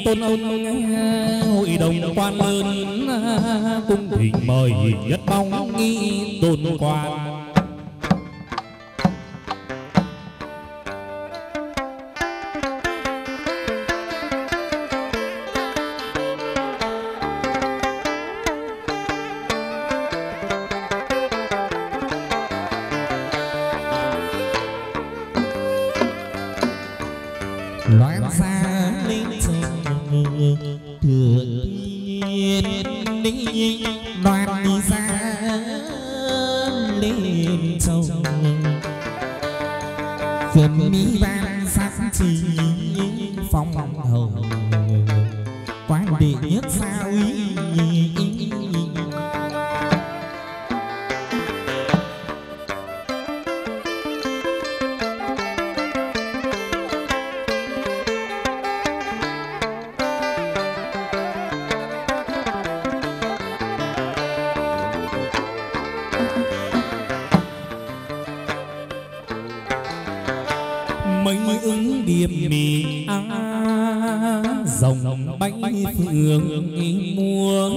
tôn ông hội đồng quan lớn cung thỉnh mời nhất bóng nghi tôn quan. loan xa lên sông thượng nhiên loan đi xa lên sông phiền mỹ ban sắc chỉ phong hầu quan đệ nhất sao ý. Mây ứng điệp mì dòng bánh phượng muôn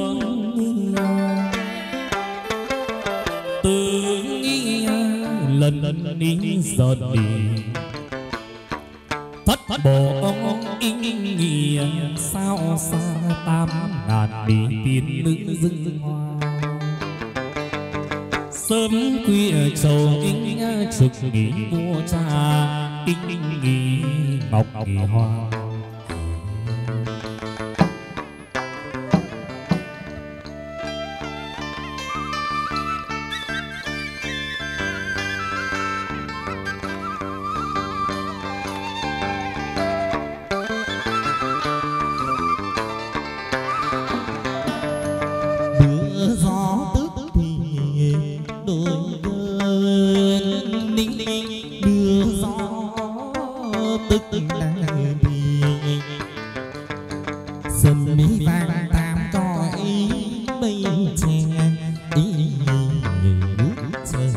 từ lần ní giọt đi thất bộ ông ý sao xa 8.000 đi tiên nữ dưng hoa sớm khuya trầu trực nghỉ mua trà nghỉ ngọc nghỉ hoa. Mưa gió tức thì đôi bên ninh mưa gió tức là đi sầm mi vàng tam coi bây che nước trời.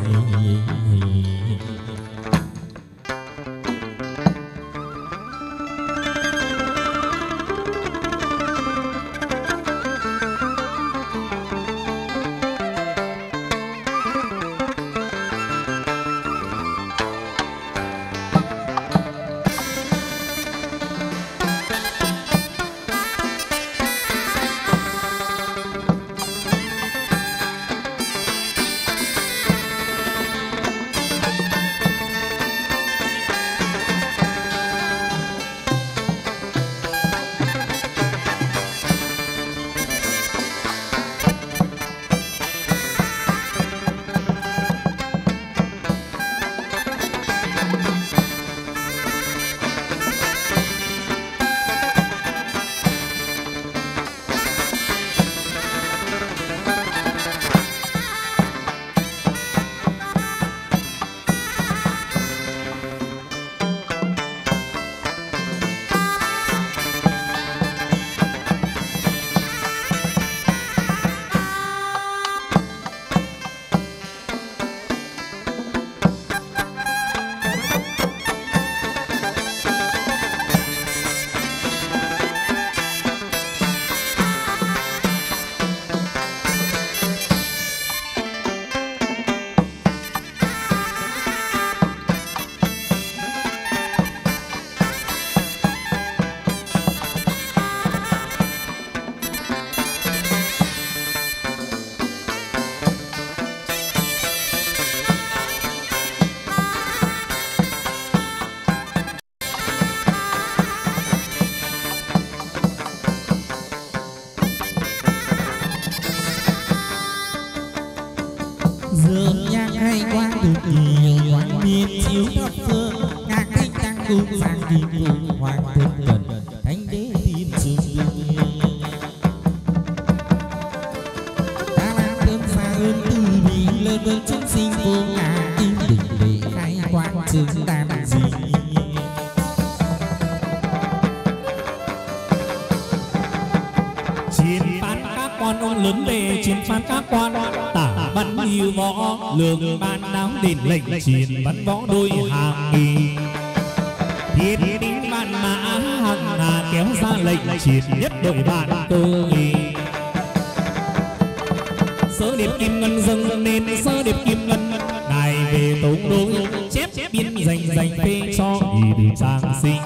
Dương nhang hay quá được nhiều hoàng miên chiếu thập phương ngạc thanh tăng cung sang kim cung hoàng thân cần thánh đế thiên trường ta làm cơm xa ơn từ bi lớn lớn chúng sinh vô ngã im đỉnh để khai quang chứng tam gì. Chiến phán các quan ông lớn về chiến phán các quan tả bắn yêu võ lường ban đáo đền lệnh chiến bắn võ đôi hàng nghi thiết đinh ban vạn mã hằng hà kéo ra lệnh triệt nhất đội bạn cơ nghị. Sớ điệp kim ngân dâng nên sớ điệp kim ngân ngài về tống đối chép biên dành phê cho ý từ trang sinh.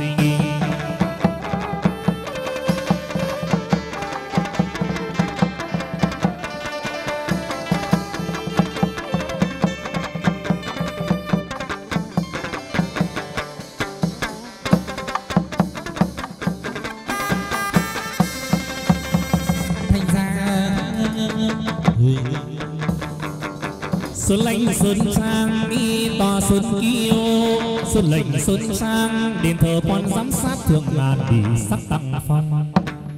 Xuân lệnh sơn trang đi tòa sơn kiêu, xuân lệnh sơn trang đền thờ quan giám sát thượng ngàn đi sắc tăng phong.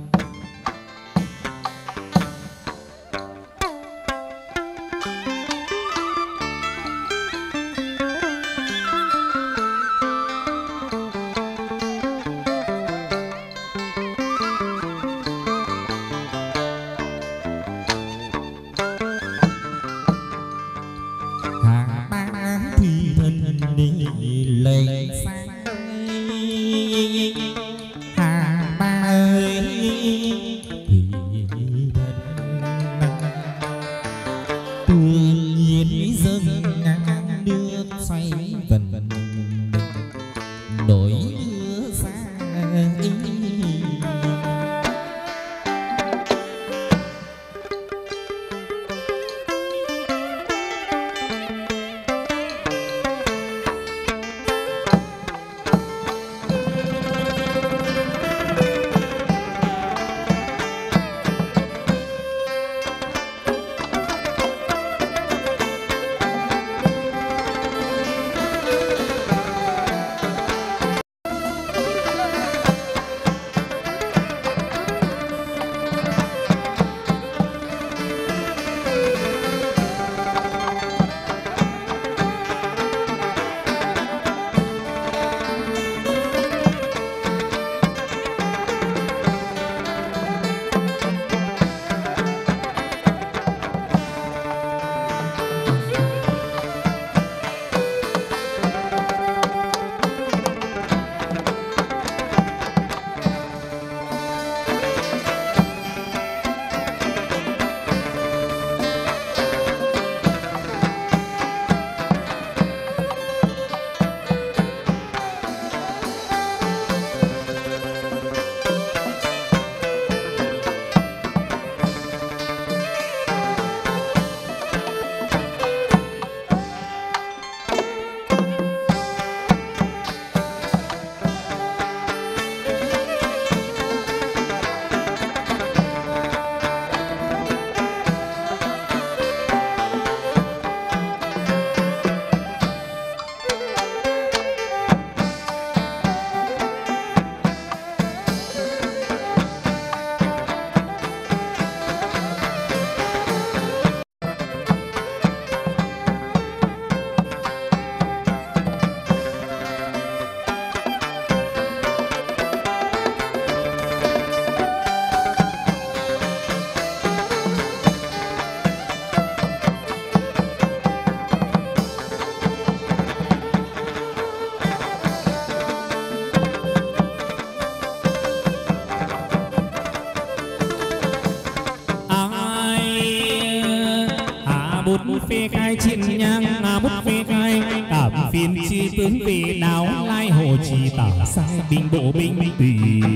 bút phê khai chiến nhang bút phê khai cảm phiên chi tướng về đáo lai hồ trì tả sai binh bộ binh tùy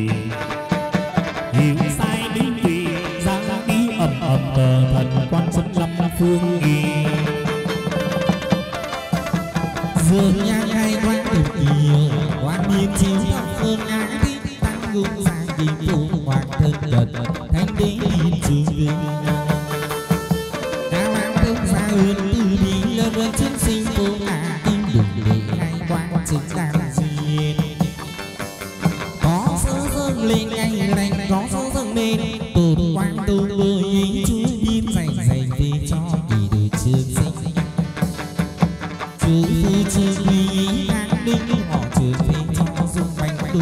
hiểu sai binh tùy giang đi ầm ầm cờ thần quan xuân lâm phương nghi dương nhang hai quan được nhiều quan niệm chiếu thập phương ngã đi tăng gương sang đình phụ hoàng thân cận thanh đế đi trường ra hương từ đi lơ rơ chiến sinh cô ngã tim đừng để hai quan trực làm gì có sơ dâng lên ngày lành có sơ dâng lên tụt quan tu bơi chúa biên dày dày về cho kỳ đời trường sinh chúa phu trường lý an ninh họ trường thế cho dung bánh tu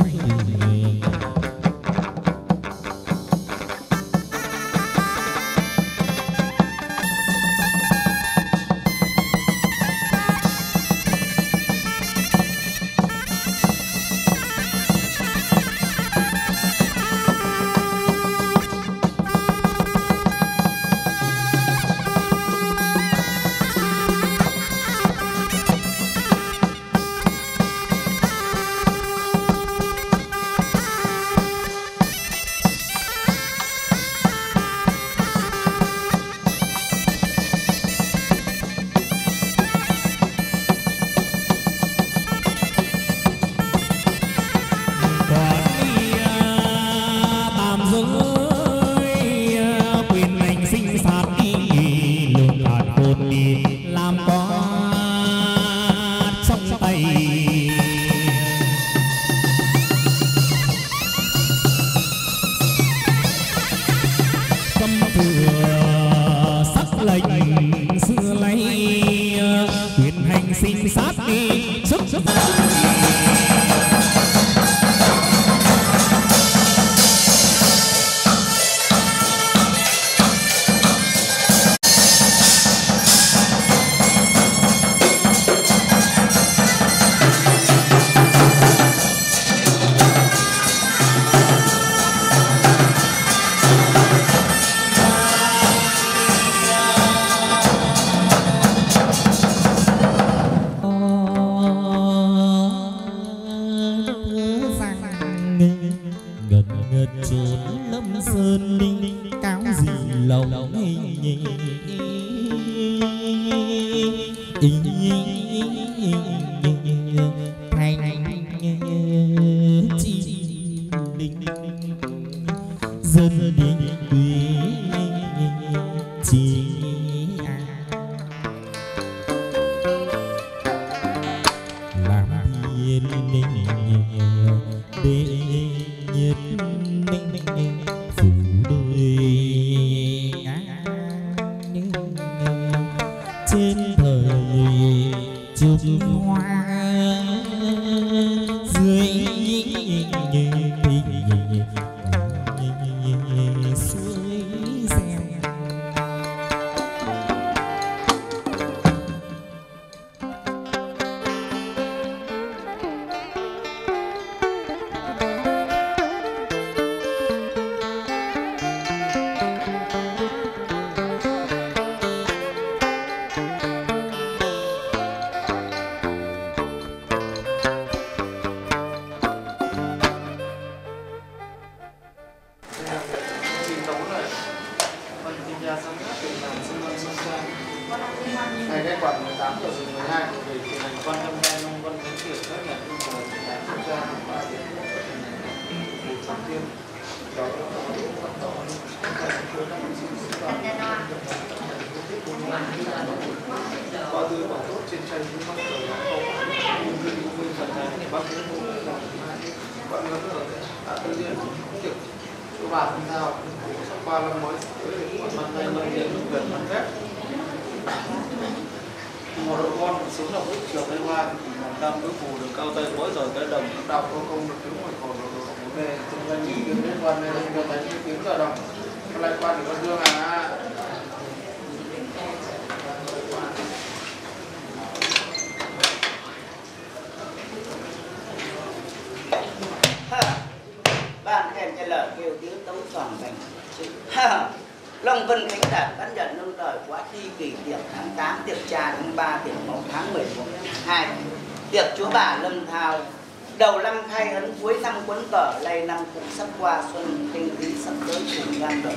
Long Vân Khánh Đạt căn nhận nâng đời quá thi kỷ tiệc tháng 8, tiệc trà tháng 3, tiệc mẫu tháng 11, tháng 2, tiệc chúa bà Lâm Thao. Đầu năm khai ấn, cuối năm quấn cờ, lay năm cũng sắp qua xuân tinh khí sắp tới cùng gan đợt.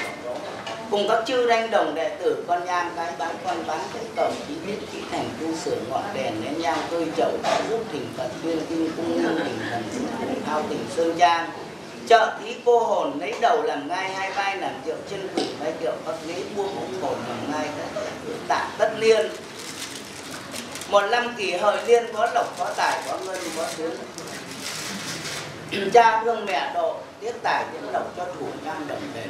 Cùng các chư đanh đồng đệ tử con nhang cái bán con bán cái cổng chí biết kỹ thành tu sửa ngọn đèn nén nhang tôi chậu giúp thỉnh Phật tuyên kinh cung nương thỉnh thần thao tỉnh sơn trang. Chợ thí cô hồn lấy đầu làm ngai, hai vai làm kiệu chân cử vai kiệu các ghế buông hồn hồn làm ngai tạ tất liên. Một năm kỷ hợi liên có lộc có tài có ngân có sướng. Cha thương mẹ độ tiết tài tiết lộc cho thủ nhang đồng đền.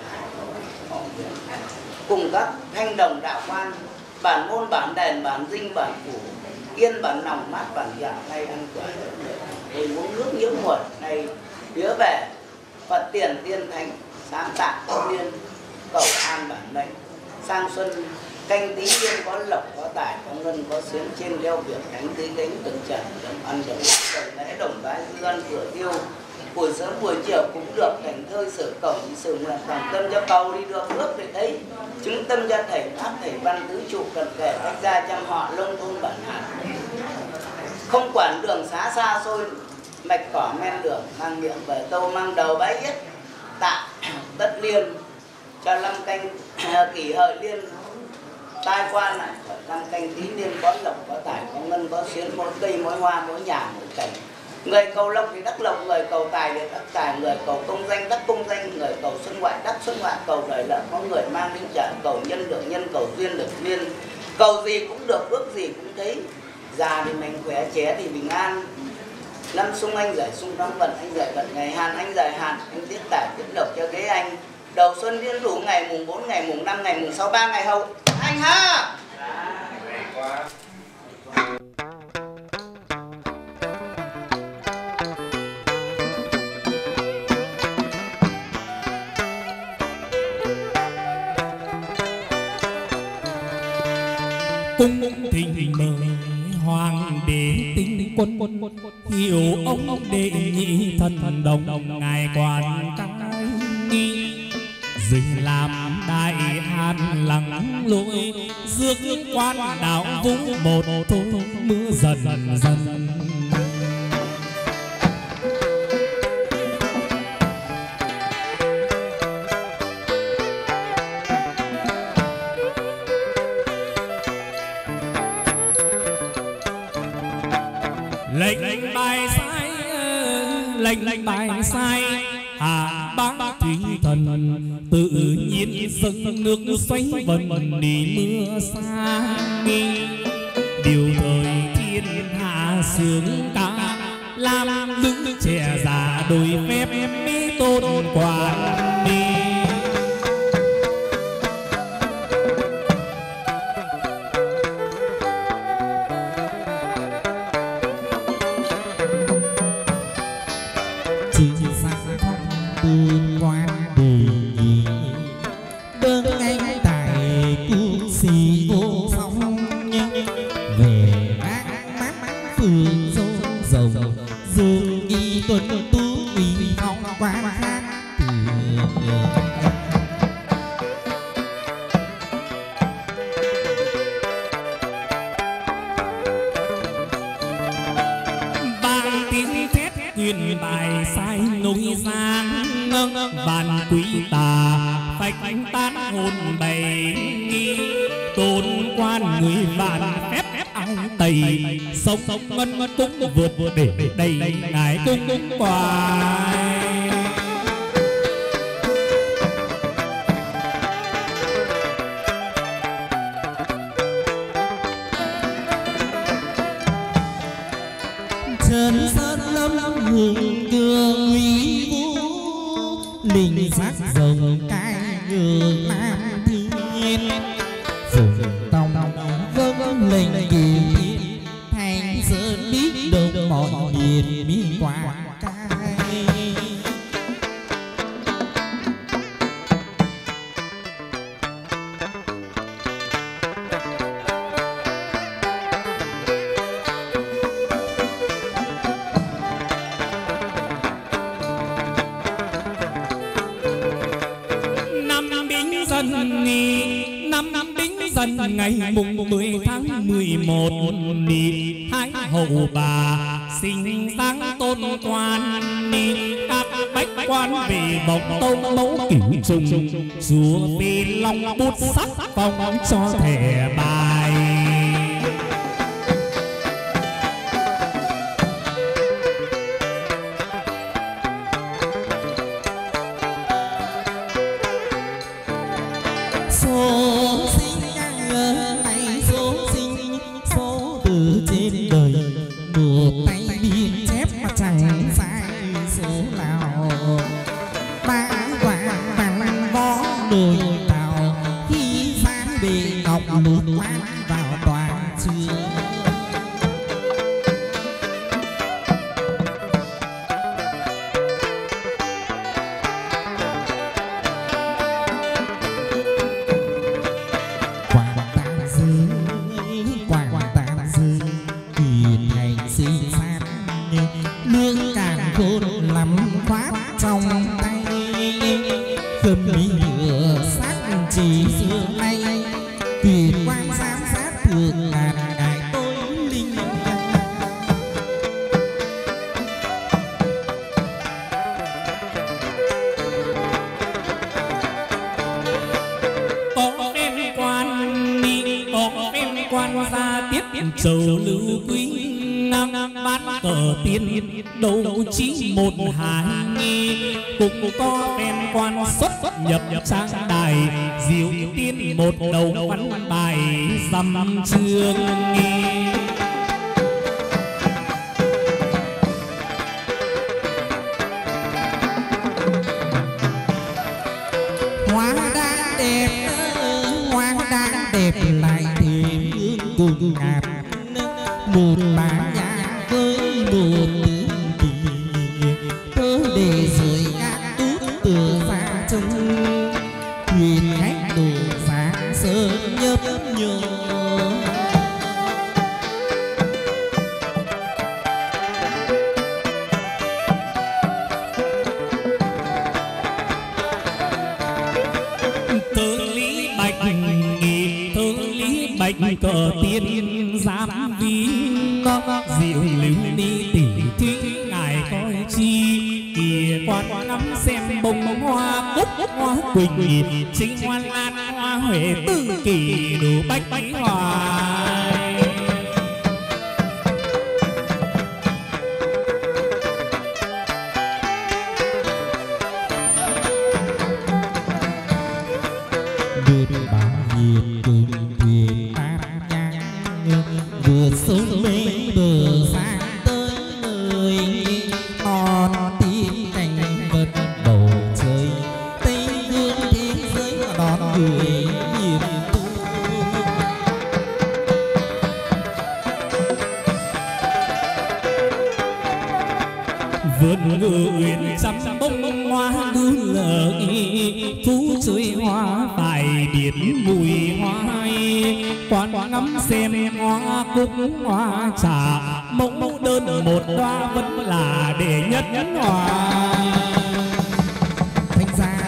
Cùng các thanh đồng đạo quan bản môn bản đền bản dinh bản phủ yên bản nòng mát bản dạ hay ăn quả để uống nước nhiễm muộn này phía về Phật tiền tiên thánh sáng tạo công liên cầu an bản mệnh sang xuân canh tí liên có lộc có tài có ngân có xuyến trên đeo việc thánh tứ cánh từng trần đồng ăn đồng lễ đồng bái dư ăn cửa tiêu buổi sớm buổi chiều cũng được thành thơi sở cổng sự nguyện toàn tâm cho cầu đi được nước để thấy chứng tâm cho thầy pháp thầy văn tứ trụ cần kể cách ra chăm họ lông thôn bản hạt không quản đường xá xa xôi mạch cỏ men đường mang miệng về tâu mang đầu bái yết tạ tất liên cho năm canh kỷ hợi liên tai quan lại năm canh tí liên có lộc có tài có ngân có xuyến mỗi cây mỗi hoa mỗi nhà mỗi cảnh. Người cầu lộc thì đắc lộc, người cầu tài thì đắc tài, người cầu công danh đắc công danh, người cầu xuân ngoại đắc xuân ngoại, cầu đời lợi có người mang đến trả, cầu nhân được nhân, cầu duyên được duyên, cầu gì cũng được, ước gì cũng thấy. Già thì mình khỏe, trẻ thì bình an. Năm sung anh giải sung, năm vận anh giải vận, ngày hàn anh giải hàn, anh tiết tài tiết lộc cho ghế anh. Đầu xuân liên đủ ngày mùng 4, ngày mùng 5, ngày mùng 6, 3 ngày hậu. Anh ha! cung thỉnh mời hoàng đế tinh quân hiểu ông đệ nhị thần đồng ngài quan cái dừng làm đại hàn lặng lội rước quan đạo vũ một thôi mưa dần dần. Lệnh bài sai lệnh bài sai hà bá thủy thần tự nhiên dâng nước xoáy vần đi mưa xa điều thời thiên hạ sướng ca làm lưng trẻ già đôi phép mỹ tôn quản đi. Sống ngân cũng vượt để đầy ngài cung quài. Trần sơn lâm hùng cường uy vũ linh sắc rồng cai ngựa nam thiên phùng tòng vâng lệnh kỳ biết được mọi miền miên qua cai năm bính dần ngày mùng 10 tháng 11 đi Thái hậu bà sinh sáng tôn quan đi các bách quan về bọc tông mẫu cửu trùng chúa phi long bút sắc phong cho thẻ bài. Dầu lưu quý năm bát cờ tiên đấu chí một hai cũng có phen quan xuất nhập sang đài diệu tiên một đầu văn bài dăm chương hoa đang đẹp lại thêm cùng ngạt một bà nhà với một kỳ tớ để rồi ngát tút từ xa trông thuyền khách đồ xa sớm nhấp nhô đánh cờ tiên giám vi diệu lưu ni tỷ thí ngài coi chi kìa quan ngắm xem bông hoa cúc hoa quỳnh chính hoa lan hoa huệ tư kỳ đủ bách hoài. đưa bà hiền cùng thuyền tam nhang vừa sớm mấy bờ sang tới nơi non tiếng cành vật bầu trời tây dương thế giới đón người hiền tu. Vườn ngự uyển trăm bông hoa đu lờ phú chơi hoa bài biển mùi hoa hay quan ngắm xem hoa cúc hoa trà mộng đơn một hoa vẫn là đệ nhất hoa. Thành ra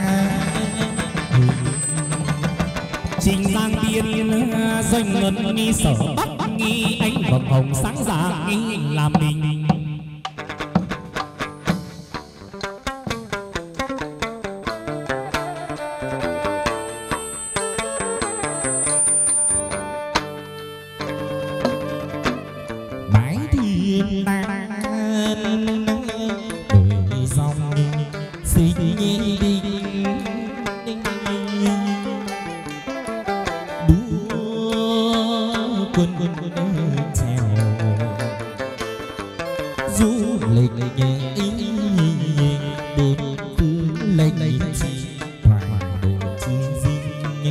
Trình Giang Biên doanh ngân nghi sở bắc nghi ánh vầng hồng sáng rạng nghi làm mình. đổi dòng sinh nhi đinh đua quân trèo du lịch bốn tư lệnh chi thoại đồ chi dinh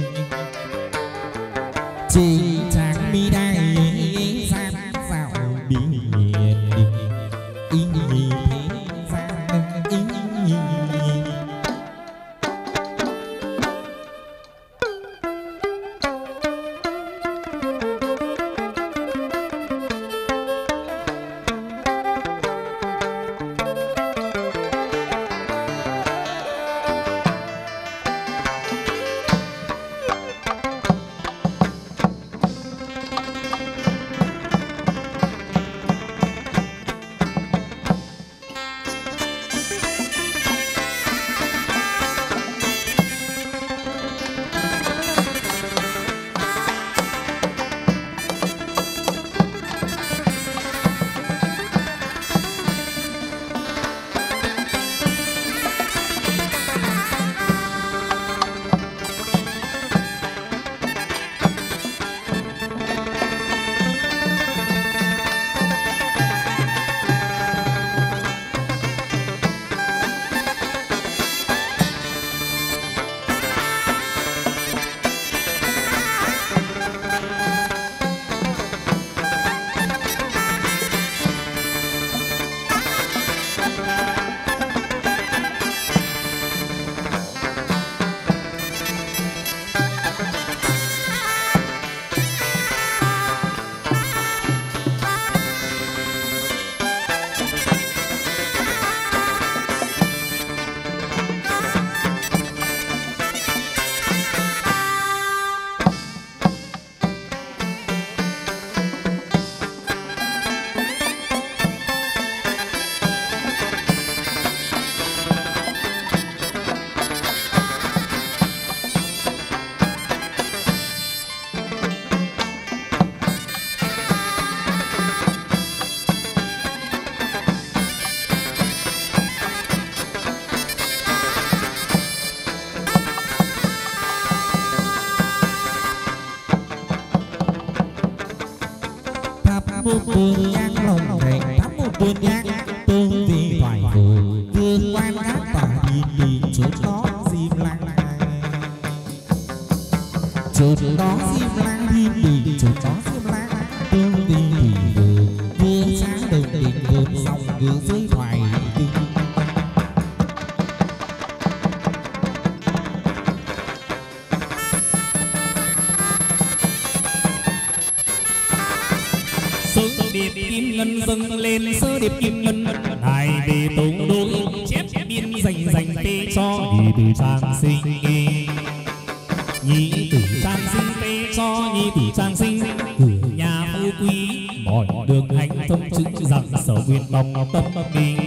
chi trang mi đai gian dạo biển một buồn nhang lòng thành thắm một buồn nhang tương vì phải vội vương quan ngát tỏa đi chỗ đó diêm lang chỗ đó diêm lang đi chỗ đó diêm lang tương vì vương sáng đồng tình vốn dòng gương dưới thoại điệp kim ngân dâng lên sơ điệp kim ngân hai về tống đối chép biên dành tê cho nhị tử trang sinh nhị tử trang sinh tê cho nhị tử trang sinh thông chứng rằng sở nguyện vọng tâm mình.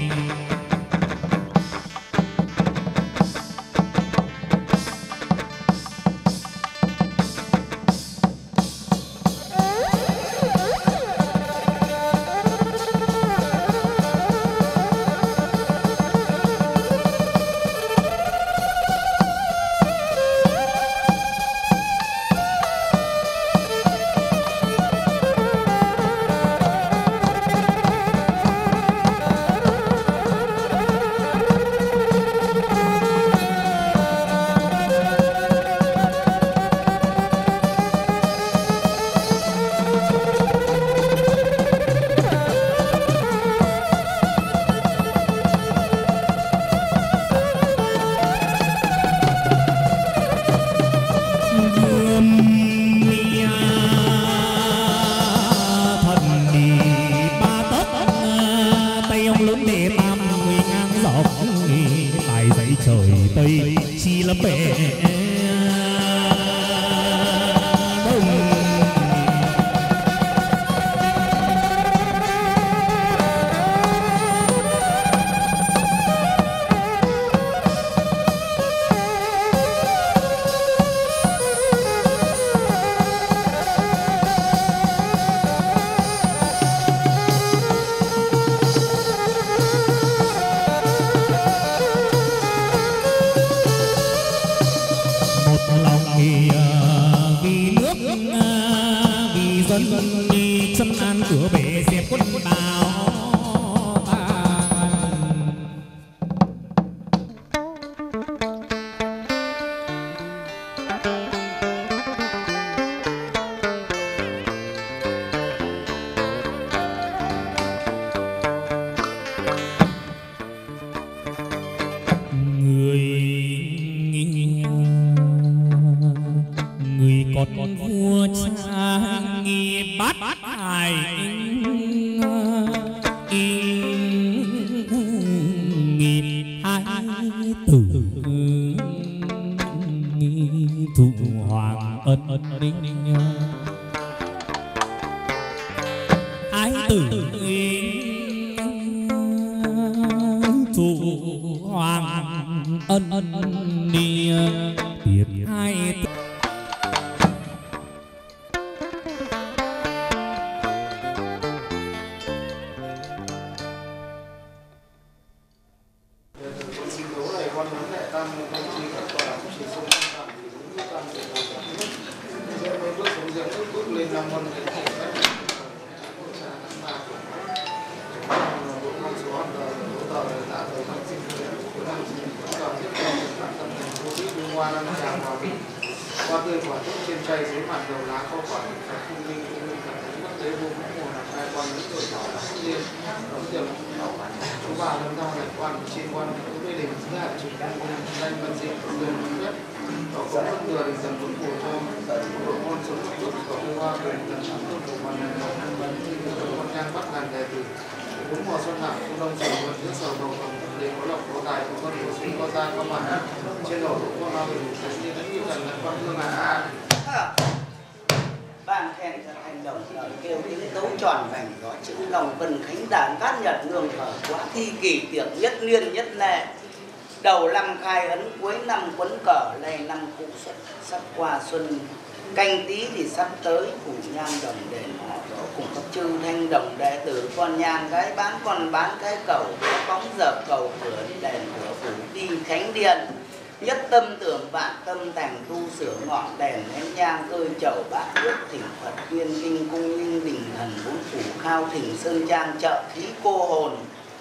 Ban khen cho thành đồng đời kêu tiếng tấu tròn vành rõ chữ lòng vần khánh đàn cát nhật nương thở quá thi kỳ tiệc nhất niên nhất lệ. Đầu năm khai ấn cuối năm quấn cờ lê năm cụ xuất sắp qua xuân canh tí thì sắp tới phủ nhang đồng đền họ đó cùng các chư thanh đồng đệ tử con nhang gái bán con bán cái cầu bóng giờ cầu cửa đèn cửa phủ đi khánh điện. Nhất tâm tưởng vạn tâm thành tu sửa ngọn đèn nén nhang ơi chầu bát nước thỉnh Phật tuyên kinh cung linh đình thần bốn phủ khao thỉnh sơn trang trợ khí cô hồn.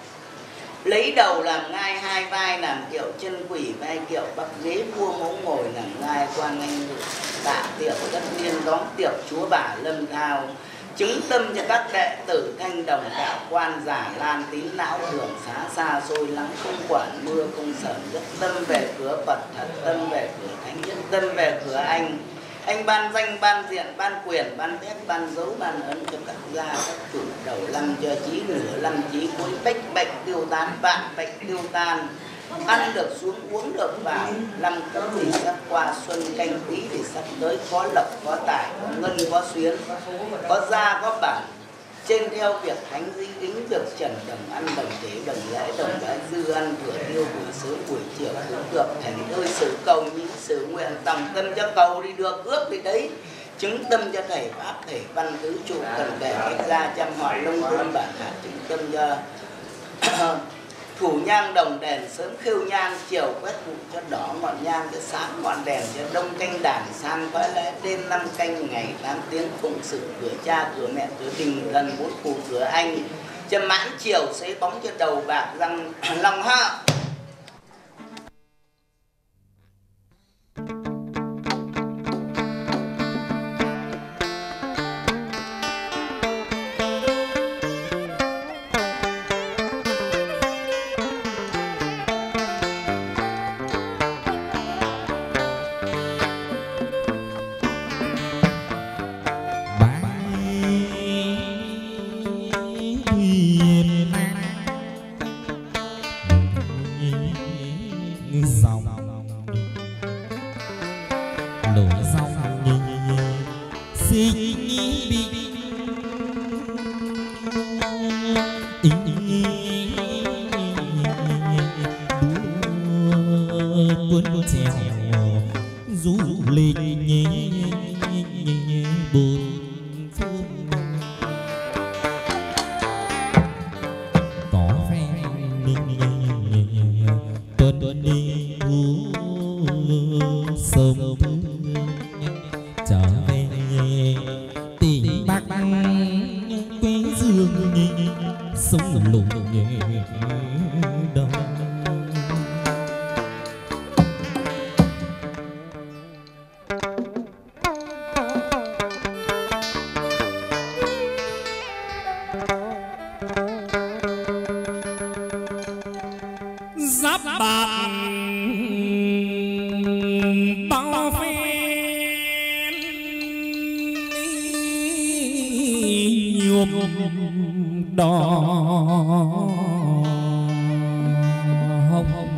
Lấy đầu làm ngai hai vai làm kiệu chân quỷ vai kiệu bắc ghế vua mẫu ngồi làm ngai quan anh tạ tiệc tất niên đón tiệc chúa bà lâm thao. Chứng tâm cho các đệ tử thanh đồng đạo quan giả lan tín não thường xá xa xôi lắng không quản mưa không sờn nhất tâm về cửa Phật thật tâm về cửa thánh nhất tâm về cửa anh. Anh ban danh ban diện ban quyền ban phép ban dấu ban ấn cho các gia các chủ đầu năm cho chí nửa năm chí cuối bách bệnh tiêu tán vạn bệnh tiêu tan. Ăn được xuống uống được vào năm cũ thì sắp qua xuân canh tí thì sắp tới có lộc có tài có ngân có xuyến có gia có bản trên theo việc thánh di kính việc trần đồng ăn đồng tế đồng lễ đồng bái dư ăn vừa tiêu buổi sớm buổi chiều cứ được thành ơi sự cầu như sự nguyện tòng tâm cho cầu đi được ước thì đấy chứng tâm cho thầy pháp thầy văn tứ trụ cần kể cách ra trăm họ nông thôn bản hạ chứng tâm cho thủ nhang đồng đèn sớm khêu nhang chiều quét bụi cho đỏ ngọn nhang cho sáng ngọn đèn cho đông canh đàn san khói lẽ đêm năm canh ngày 8 tiếng phụng sự cửa cha cửa mẹ cửa tình thần bốn phù cửa anh cho mãn chiều xế bóng cho đầu bạc răng lòng hạ. giáp bạc bao phen nhuộm đỏ hồng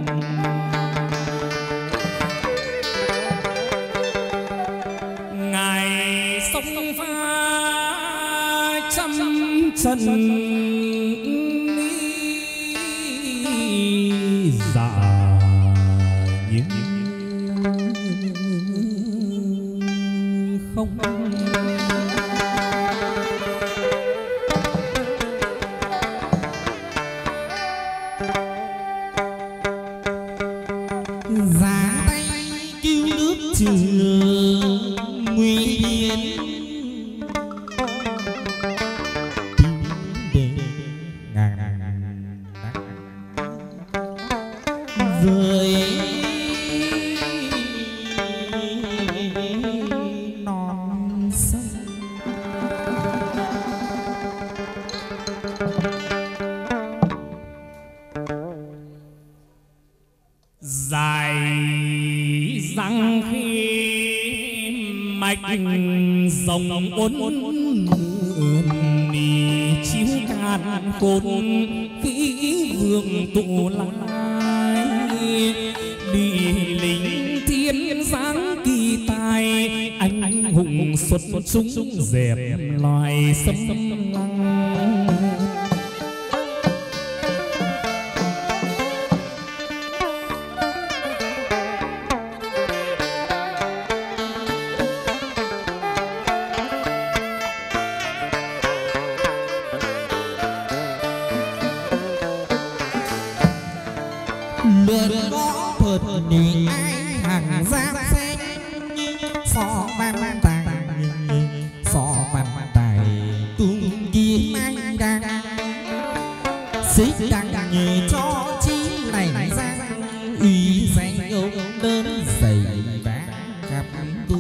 ngài sông pha trăm chân dạ những không ra tay cứu nước trừ nguy biên với non sông dài răng khi mạch rồng uốn chiếu can côn khí vương tụ lai đi lính thiên giáng kỳ tài anh hùng xuất súng dẹp loài xâm lăng lượn có phật nhị ai hàng giáp xanh phò văn tài phò văn tài tung kiếm anh đang xích đằng nhẹ cho chi này ra uy danh ông đơn dày vang khắp tung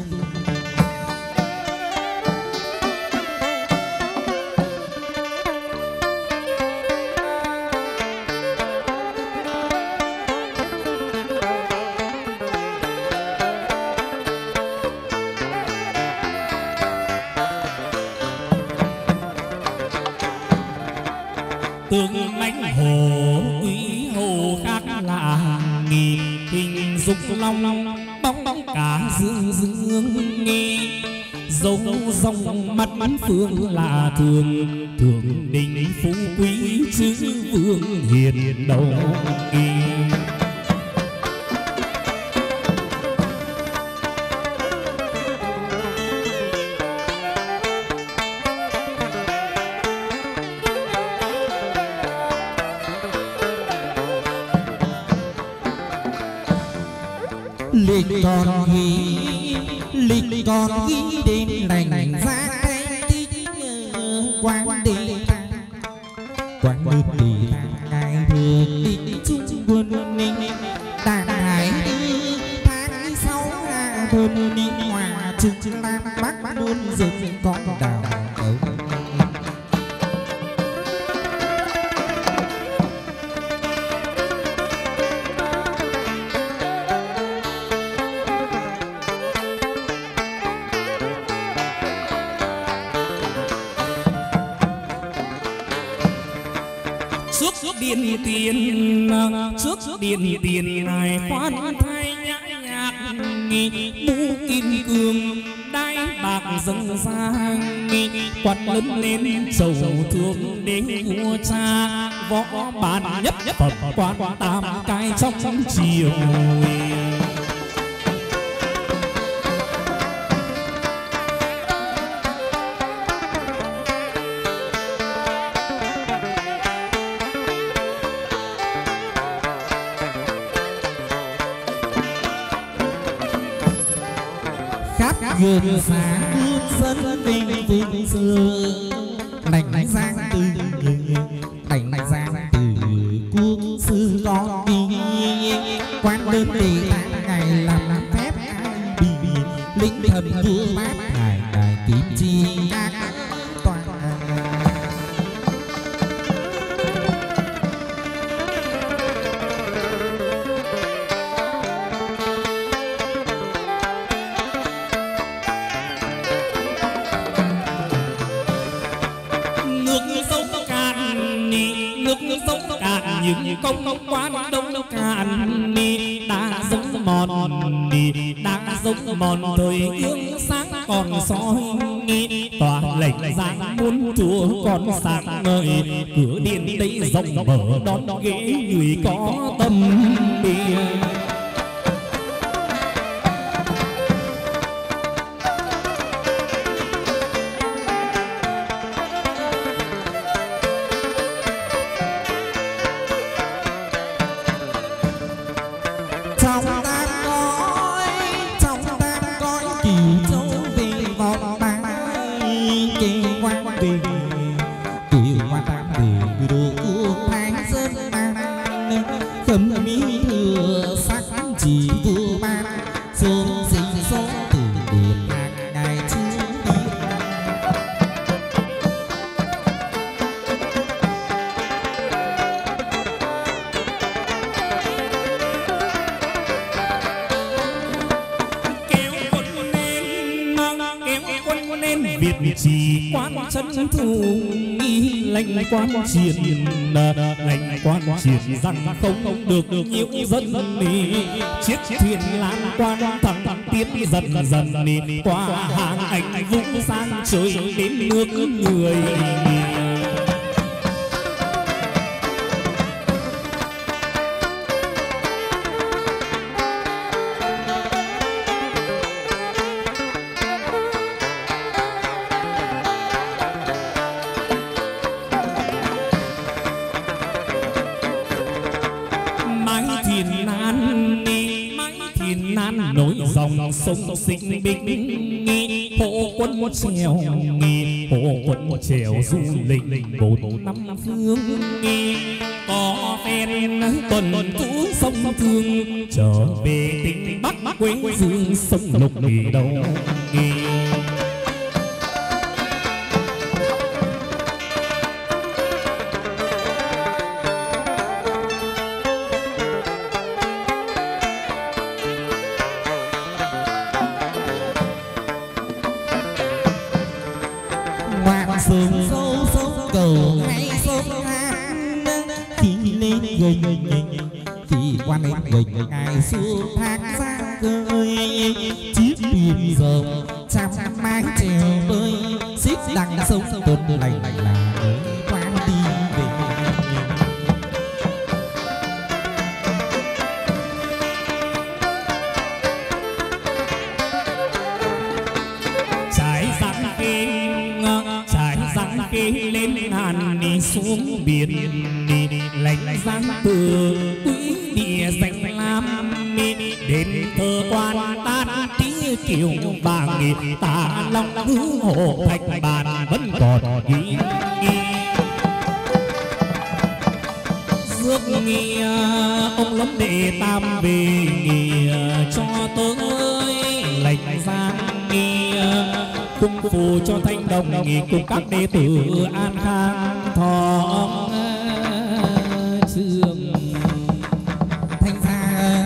tướng mãnh hồ quý hồ khác là nghìn hình dục long bóng cả dương dương nghi dấu dòng mắt phương là thường thường đình phú quý chữ vương hiền đầu kỳ. lịch còn ghi đến lành ra tích quang đế quang nước tỷ ngài thường định chung quân ninh đàn hải tháng sáu thôn ninh hòa trung nam bắc luôn rừng con đào trước điện tiền ngài khoan thay nhã nhạc mũ kim cương đai bạc dâng sang quạt lớn lên trầu thương đến vua cha võ bản nhất phẩm quan tam cái trong chiều. vườn xá nước dân bình vinh xưa đành giang từ đành giang từ quốc sư có đi quan đơn tỷ ngày làm phép bị lính thần vua bát ngài kim chi các toàn những công quan đông cạn đã giống mòn đã giống mòn thời gương sáng còn soi tòa lệnh giang muôn chúa còn sáng ngời cửa điện đây rộng mở đón ghế người có tâm địa. Lệnh quan triệt rằng không được nhiễu dân chiếc thuyền lan quan thẳng tiến dần dần qua hàng ảnh vũng sang trời đến nước người. Sông sinh binh hộ quân một trèo hộ quân một trèo du lịch bốn năm phương có phen tuần cũ sông Thương trở về tỉnh Bắc quê dương sông Lục đi đâu. sông sâu sông cầu hay sông hát khi lên gành khi quan lên gành ngày xuống thác ra khơi chiếc thuyền rồng trăm mái tre ngàn đi xuống biển đi lạnh giang từ quý địa danh lam đến thơ quan tan tí kiều vàng ta long hữu hộ thạch bàn vẫn còn ghi rước nghi ông lắm đệ tam về nghỉ cho tới lệnh giang nghi cung phù cho thanh đồng nghỉ cùng các đệ tử an khang thọ trường thanh gia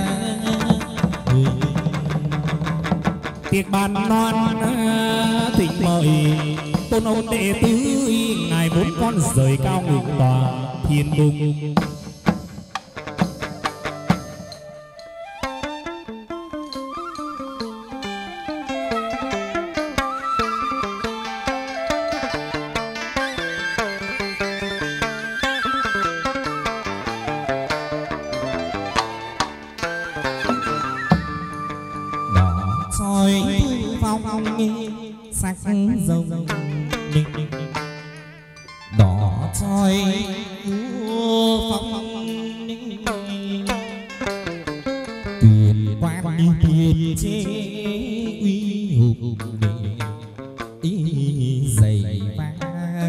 tiệc bàn non thịnh mời tôn ông đệ tứ ngài bốn con rời cao ngự tòa thiên cung. sắc rồng đỏ soi phong tuyệt quan như tuyệt chế uy hùng ý dày vang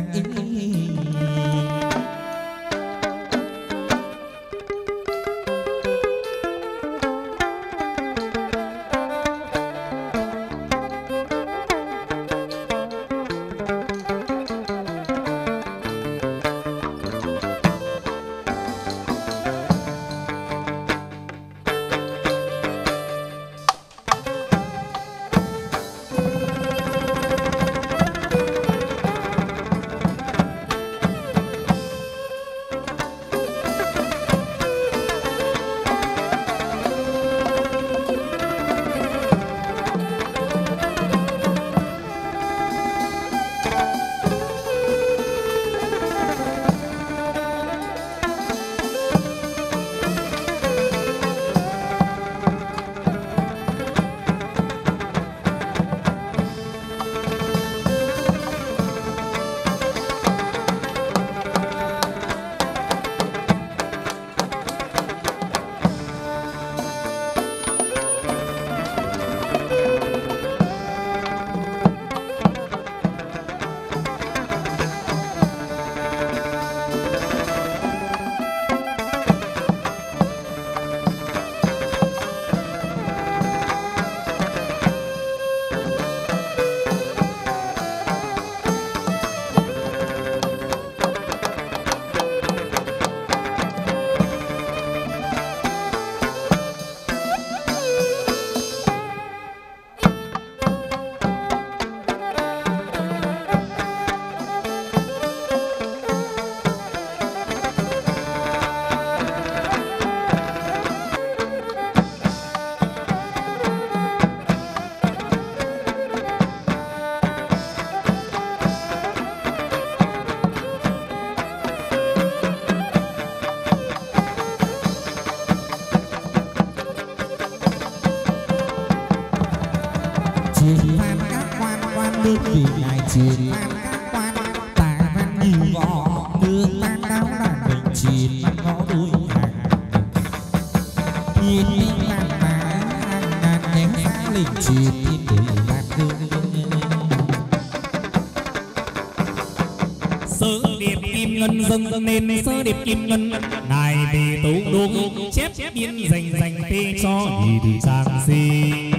nên sơ điệp kim ngân ngài về tấu đô chép biên dành phê cho nhị tử trang sinh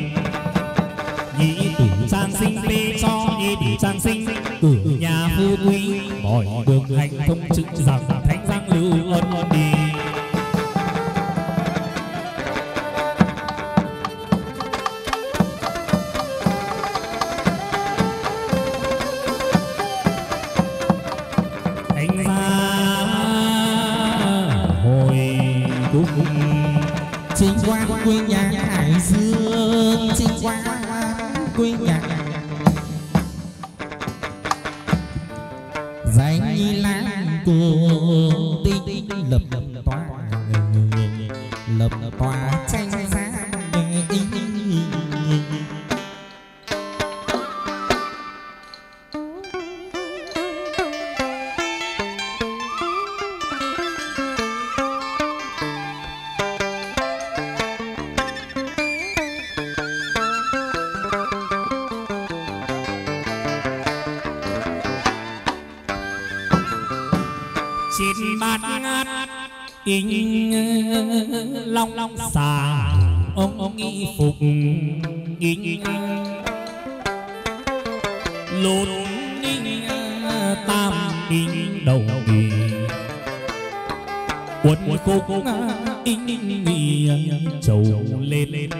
nhị tử trang sinh phê cho nhị tử trang sinh cử nhà phú quý mọi đường hành thông trực rằng thánh giang lưu ân đi Chính quan quê nhà Hải Dương, chính quan quê nhà danh lãng cổ tinh lập tòa tranh giá trên bát ngát in long long xà ông y phục in lột tam in đầu bì quần cúc in trầu lên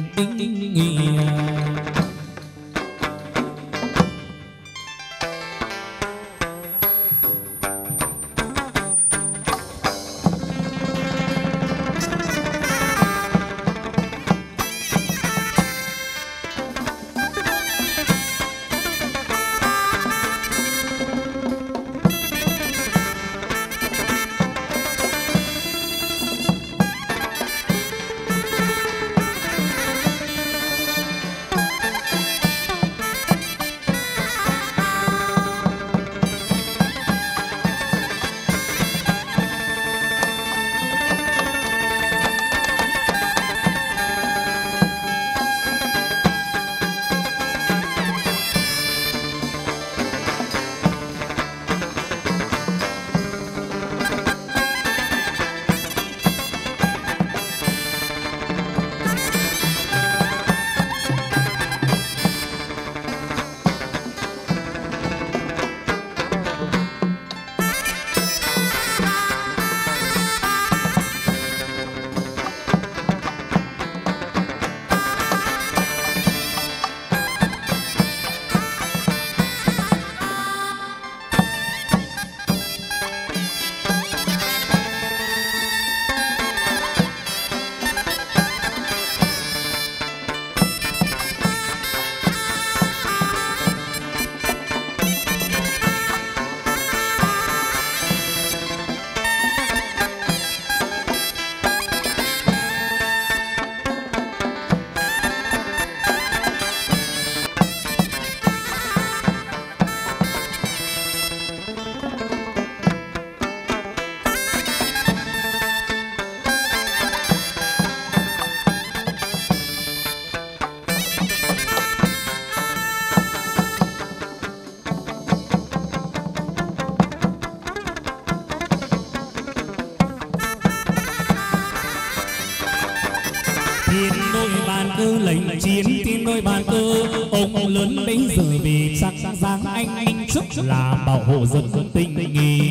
ông lớn bấy giờ vì sắc dáng anh trước là bảo hộ dân tình nghi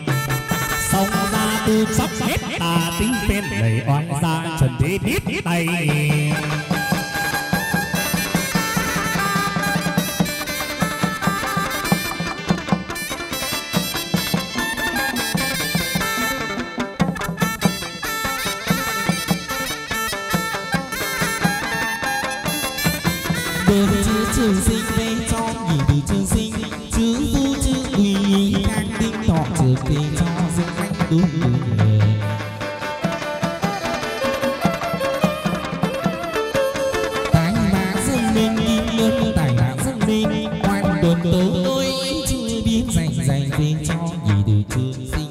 xong ra tư sắp hết tà tính tên đầy oai ra trần thế biết tay trường sinh về cho nhị từ trường sinh chữ tu chữ quỳ các tinh thọ trường về cho dương anh đúng người tài bá dân minh kim luân tài bá dân minh quan đồn tố tôi chưa biết dành về cho nhị từ trường sinh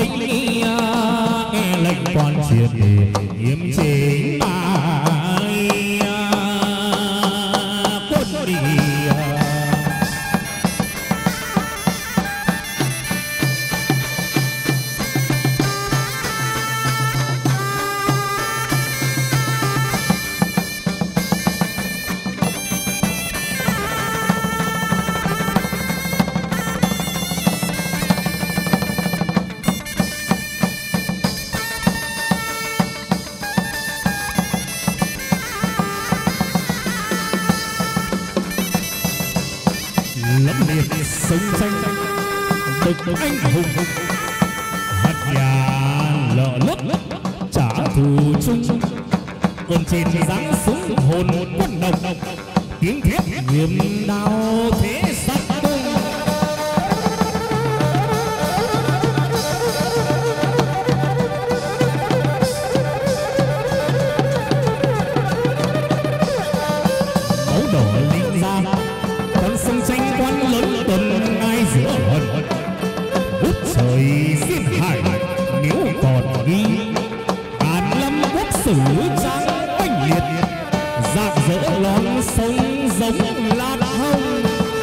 nghe lệnh quan triệt để nghiêm chế bài thực anh hùng, hạt nhà lở lấp trả thù chung, cơn trên giáng súng hồn quân đồng, tiếng thét hiểm đao thế giặc đông. Máu đỏ linh ra, con sông tranh quan lớn tuần ai giữa hận, út trời giết hại nếu còn ghi, Hàn Lâm quốc sử trang oanh liệt, rạng rỡ lon sông giống lan hồng.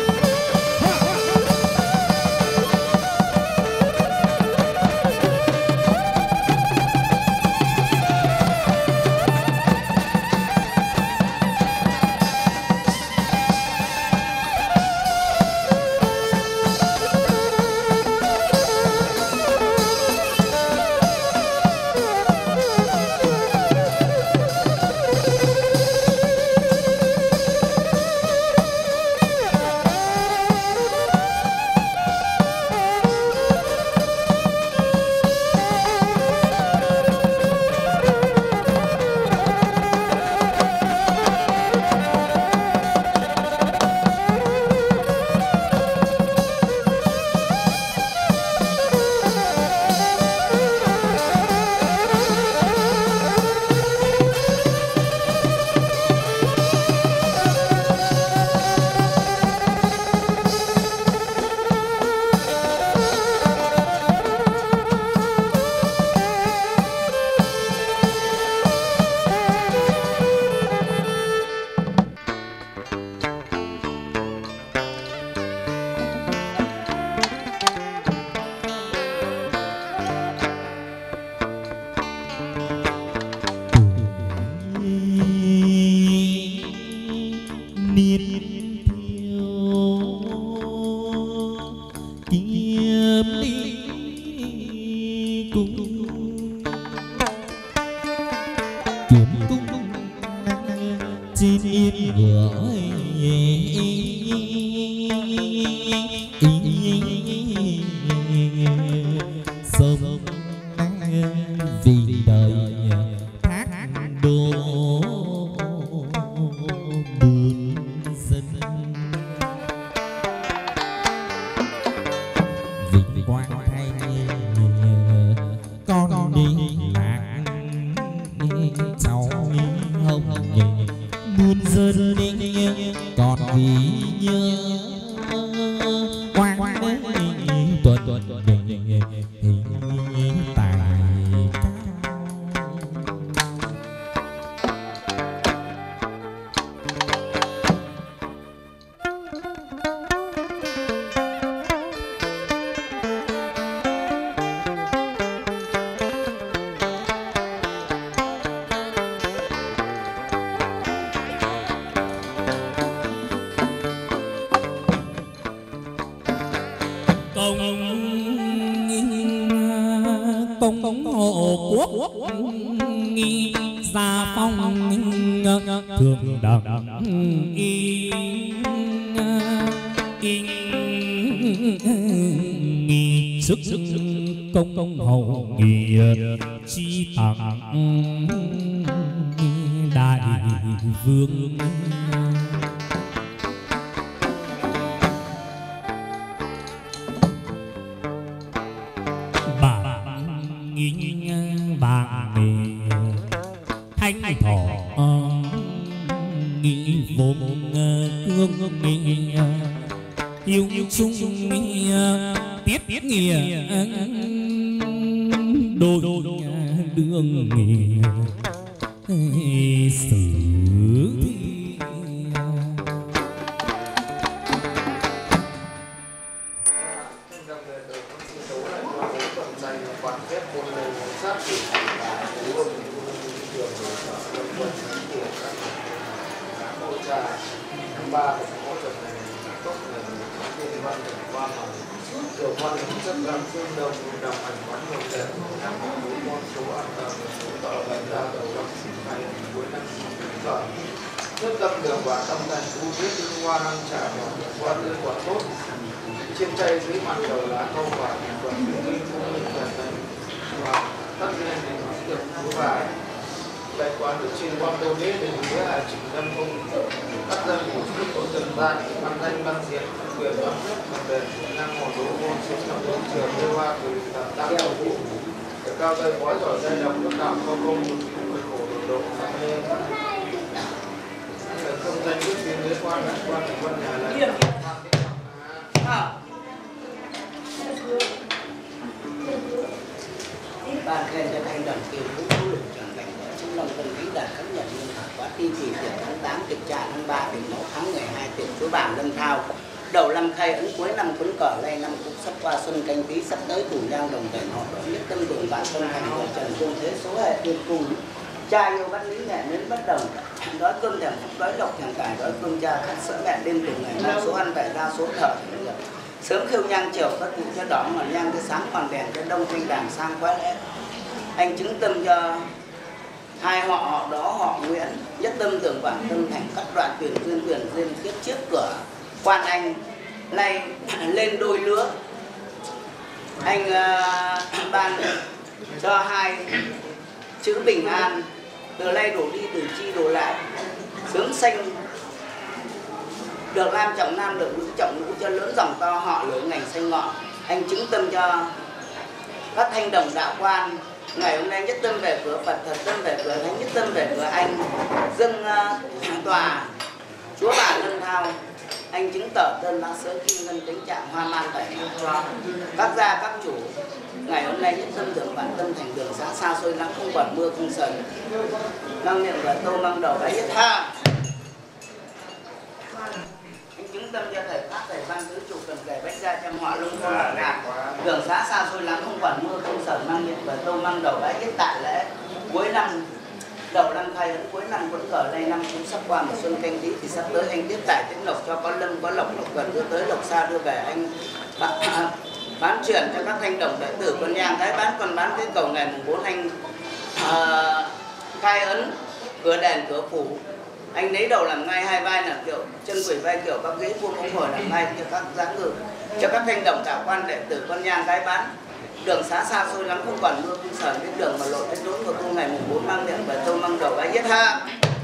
Công hộ quốc nghi gia phong thường đẳng y nghi sức công hậu nghi chi tặng đại vương. Thanh thọ nghĩ vô cương nghĩ yêu chung nghĩa tiết nghĩa đôi đường nghĩa xử Nhất tâm đường quả tâm thành thu viết hoa năng trả quả lương quả tốt trên chay dưới mặt đầu lá câu ban được trên quan đâu biết thì nghĩa là chỉ dân không các dân của chức của dân ban danh ban diện quyền ban nước ban đền năng một đỗ môn số năm đỗ trường đê hoa từ tạo đầu vụ để cao tây bói giỏi dây đồng các đạo công công một khổ độ không danh đức tiến đến quan nhà là ban khen cho thanh đồng kiều vũ số lượng tròn cảnh ở trong lòng tân lý đạt khánh nhận nhân hợp quá ti kỳ tiệc tháng 8 tiệc trà tháng 3 tiệc mẫu tháng 12 tiệc số bảng lâm thao đầu năm khai ấn cuối năm quấn cờ lay năm cũng sắp qua xuân canh tí sắp tới thủ nhang đồng thể họ đỏ nhất tâm tưởng bạn tâm thành vợ trần tương thế số hệ tuyệt cùng cha yêu bắt lý mẹ đến bất đồng đói cơm thèm phúc đói độc thèm cải đói cơm cha khát sữa mẹ đêm từng ngày năm số ăn vẻ ra số thở sớm khiêu nhang chiều cất cụ cho đỏ mà nhang cái sáng còn đèn cho đông thanh đàng sang quá lẽ anh chứng tâm cho hai họ đó họ Nguyễn nhất tâm tưởng bản tâm thành cắt đoạn tuyển duyên kiếp trước cửa quan anh nay lên đôi lứa anh ban cho hai chữ bình an từ nay đổ đi từ chi đổ lại sướng xanh được nam trọng nam được nữ trọng nữ cho lớn dòng to họ lưỡi ngành xanh ngọn anh chứng tâm cho các thanh đồng đạo quan ngày hôm nay nhất tâm về cửa Phật thật tâm về cửa thánh nhất tâm về cửa anh dâng tòa chúa bà Lân Thao anh chứng tở tân lá sớ kim ngân tính trạng hoa man bảy cho các gia các chủ ngày hôm nay nhất tâm đường bản tâm thành đường xã xa xôi lắm không quản mưa không sờn mang miệng và tô mang đầu bái nhất tha anh chứng tâm cho thầy pháp thầy ban tứ chủ cần kể bách gia trăm họ lưng con lạc ngạc đường xã xa xôi lắm không quản mưa không sờn mang miệng và tô mang đầu bái nhất tại lễ cuối năm đầu năm khai ấn cuối năm vẫn cờ đây năm cũng sắp qua một xuân canh tí thì sắp tới anh tiếp tài tiếp lộc cho có lâm có lộc gần đưa tới lộc xa đưa về anh bán chuyển cho các thanh đồng đệ tử con nhang cái bán còn bán cái cầu ngày mùng 4 anh khai ấn cửa đèn cửa phủ anh lấy đầu làm ngay hai vai là kiểu chân quỷ vai kiểu các ghế vuông không ngồi làm ngay cho các dáng ngự cho các thanh đồng đạo quan đệ tử con nhang cái bán đường xá xa xôi lắm không còn mưa không sờn đến đường mà lộ đến đốn của tu ngày mùng 4 mang điện và tôi mang đầu bái nhất ha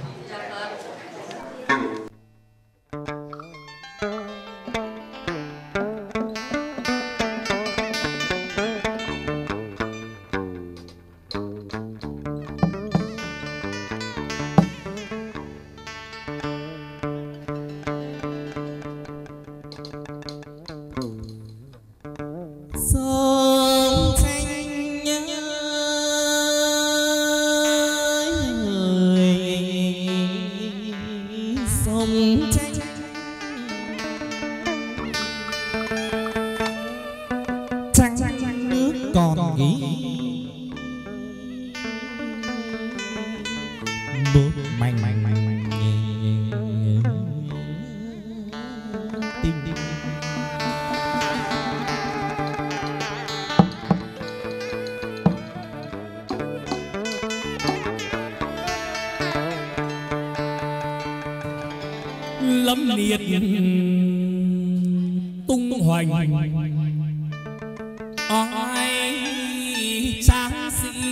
lâm liệt tung hoành ai tráng sĩ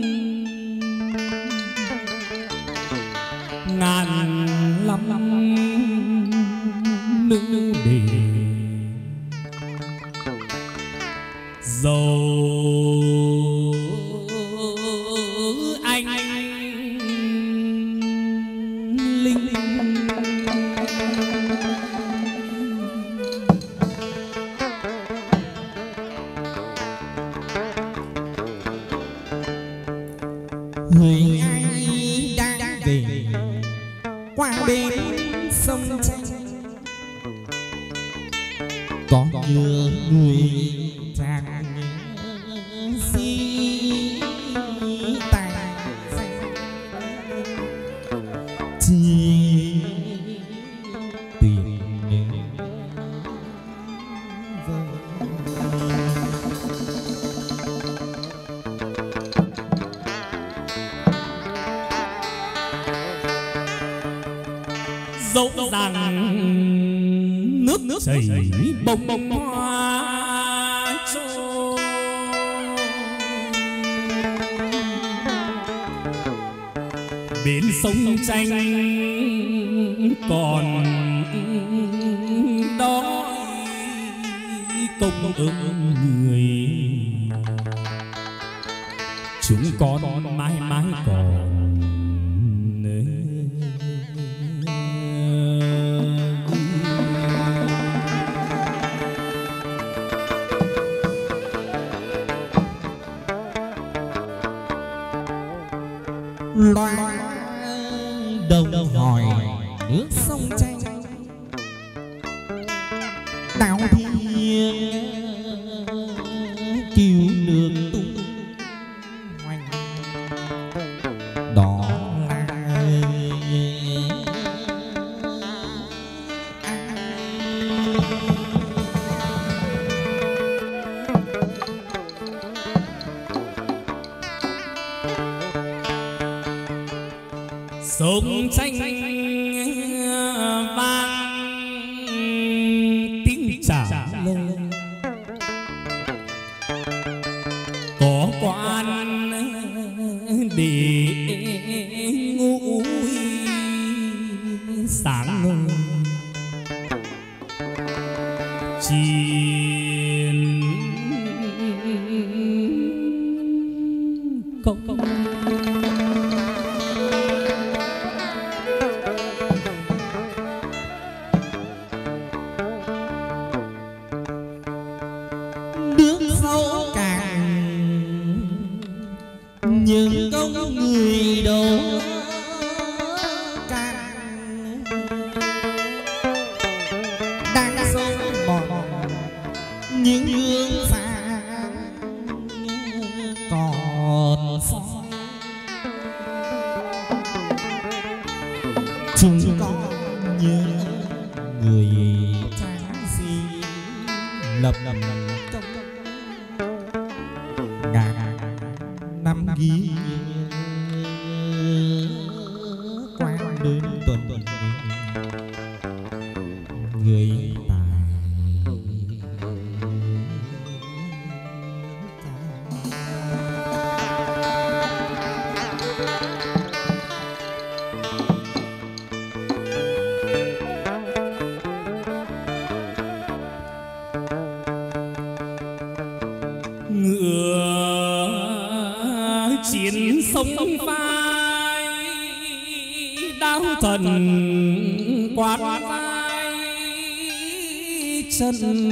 ngàn lăm nữ đề dầu anh linh người ai đang về qua bên sông tranh có nhớ người chàng si tài chi tiền dẫu rằng nước chảy bông bông hoa trôi Bên sông tranh còn đó công ơn người, chúng con mãi mãi còn loa đầu hỏi nước sông tranh đào thiên cứu nước tung hoành, đó là sông tranh vang tiếng trả lời, có quan để ngủ sáng ngời chiến công. những công người đâu càng đang sống mòn những hương xa còn soi, chúng con nhớ người trang gì lập công năm ghi quang đến tuần người tài chiến sông phai đao thần quát vai chân,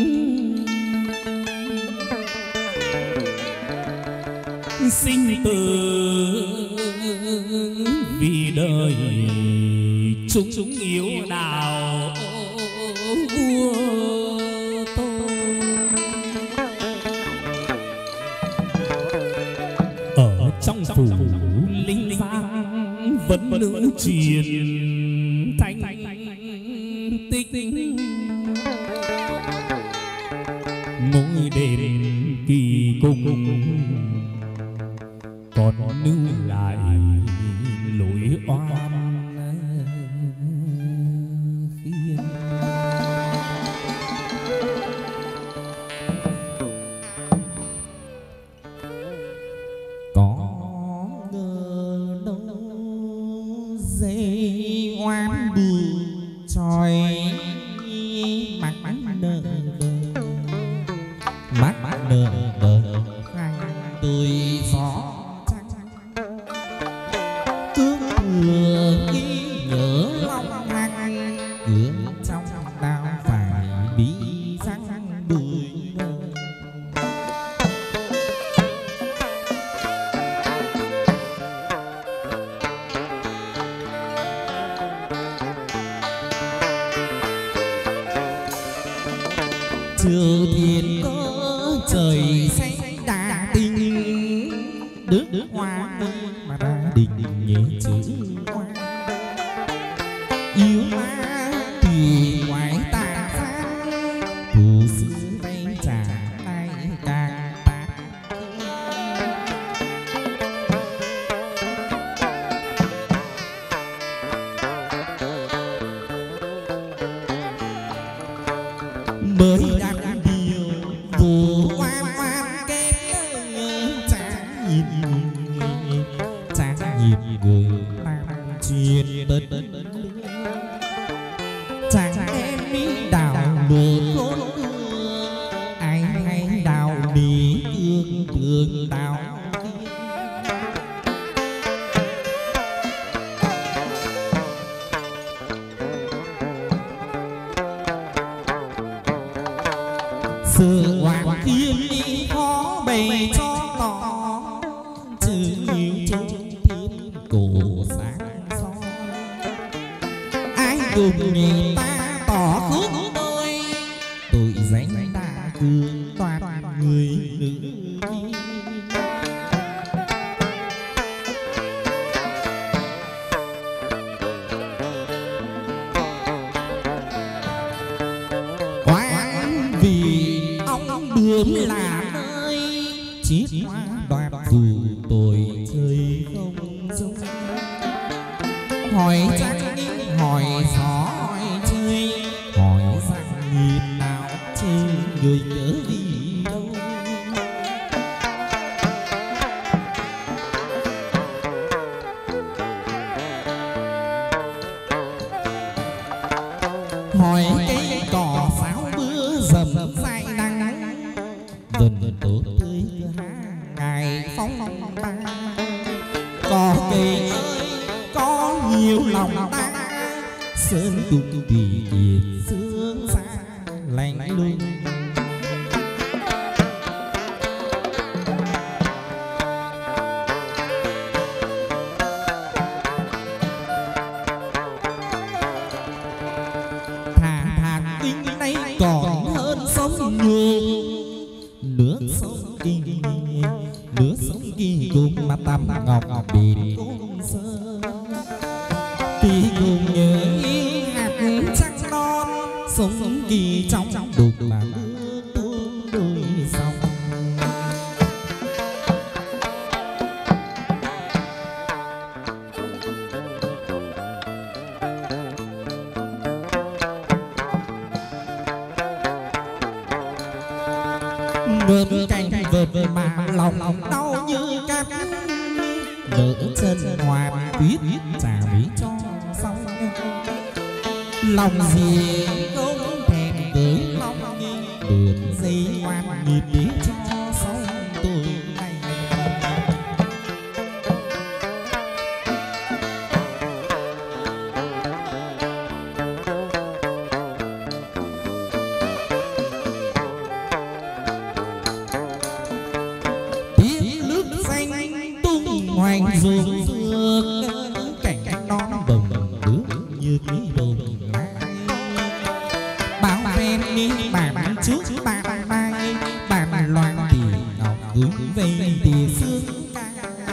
sinh tử vì đời chúng yếu đạo vua tôi. Ở trong phủ linh giang vẫn nữ truyền thanh tích, mỗi đêm kỳ cung còn lưu lại lối oan khiên. Có ngờ đâu dây oan bù tròi mắt nợ mắt nợ tôi gió cứ thừa ý nhớ long hành ước trong đau phải bí răng đùi. Chiều thiên có trời xanh đà tình đức hoa mà đà đình nhớ chữ hoa yêu ma thì ngoài tà gian thù sư tay trả tay càng tà. Mới đặt điều vụ oan oan kết chả nhìn người làm bày cho tỏ chữ nhiều trong thiên cổ sáng soi. Ai cùng nhìn ta tỏ khúc tôi danh ta cường toàn người nữ. Quán vì ông bướm là nơi chiếc hoa đoạt dù tôi chơi không dung. Hỏi trăng hỏi gió hỏi chơi, hỏi rằng nhìn nào chơi người nhớ đi đâu. Hỏi cây cỏ sáo mưa dầm dài nắng, dần tốt tươi hàng ngày phong ba. Có cây ơi có nhiều lòng ta, sơn tung tùy tiện sương xa lạnh lùng. Thà kinh nay còn hơn sống nhiều, nước sông kinh nước sông kinh cùng mà tam ngọc đền cung sơ. Thì cùng nhớ hạt trăng non sống kỳ trong đục mà nước tuôn đôi dòng. Ngợp cành vợp mà lòng đau như cát, nỡ chân hoàn tuyết trả mỹ cho xong. Lòng gì không thèm với lòng, đường dây ngoan nhịp để cho xong tôi này. Tiếng nước xanh tung hoành ruộng dược, cảnh non bồng nước như cái đồng lá. Bao phen đi bàn trước bàn mai, bàn loạn thì ngọc gửi về thì xương ca.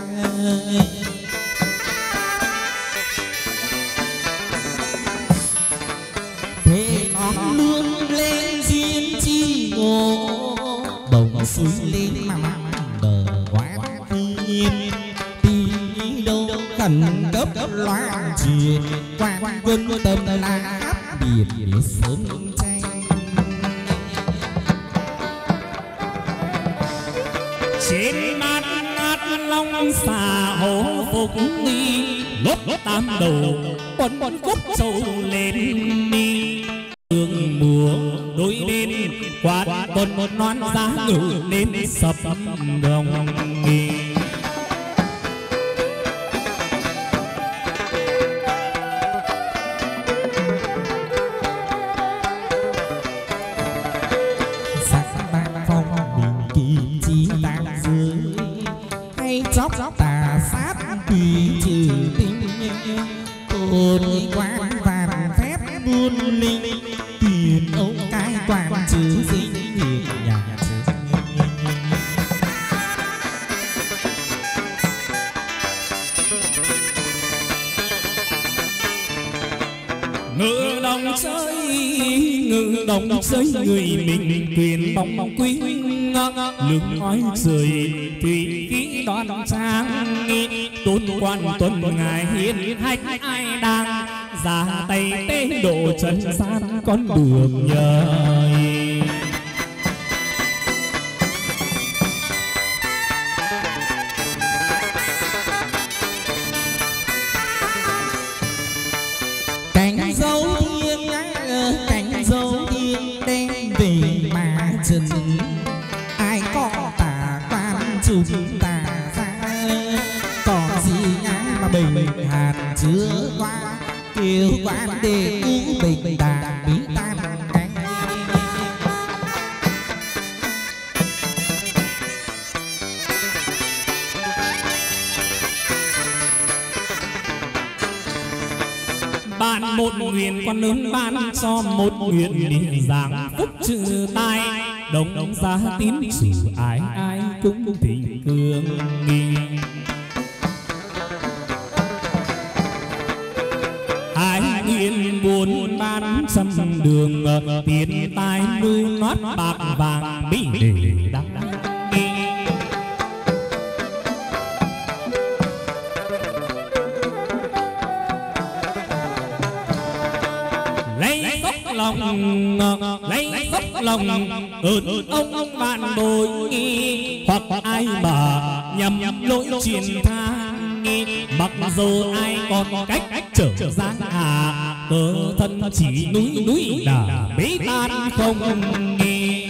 Thế ngọn luôn lên duyên chi ngộ, bồng suối lên mà bờ quá thiên. Đi đâu khẩn cấp loạn truyền, quan quân tâm là áp biệt để sớm tranh. Trên bát ngát long xà hổ phục nghi, lốt tam đầu quấn cúc sâu lên đi. Hương mùa đôi bên quạt tuần một non giá ngự lên sập đồng nghi. Chóc tà sát tùy trừ tinh, cồn quan vàng phép buôn linh. Tiền ông cái quan trừ sinh hiền nhà trừ. Ngự đồng chơi người mình quyền bóng quý, lưng nói rời tùy kỹ đoan trang. Tôn quan tuần ngài hiến hách ai đang ra tay tế độ trần gian con đường nhời. Cảnh dấu thiên đem về mà trần, ai có tà quan chúng ta ra. Còn gì nhá mà bình hạt chưa qua, kêu quan để cứu bình tà bí tan cánh. ban một nguyện quan lớn ban cho một nguyện để giảng phúc trừ tai đồng gia tín chủ ai ai cũng thịnh cương nghi ai nguyện buồn ban trăm đường tiền tài nuôi nót bạc vàng mỹ để đăng lấy gốc lòng ơn ông bạn bồi nghi hoặc ai mà nhầm lỗi truyền tha mặc dù ai còn cách trở giang hà cơ thân chỉ núi đà bế tan không nghi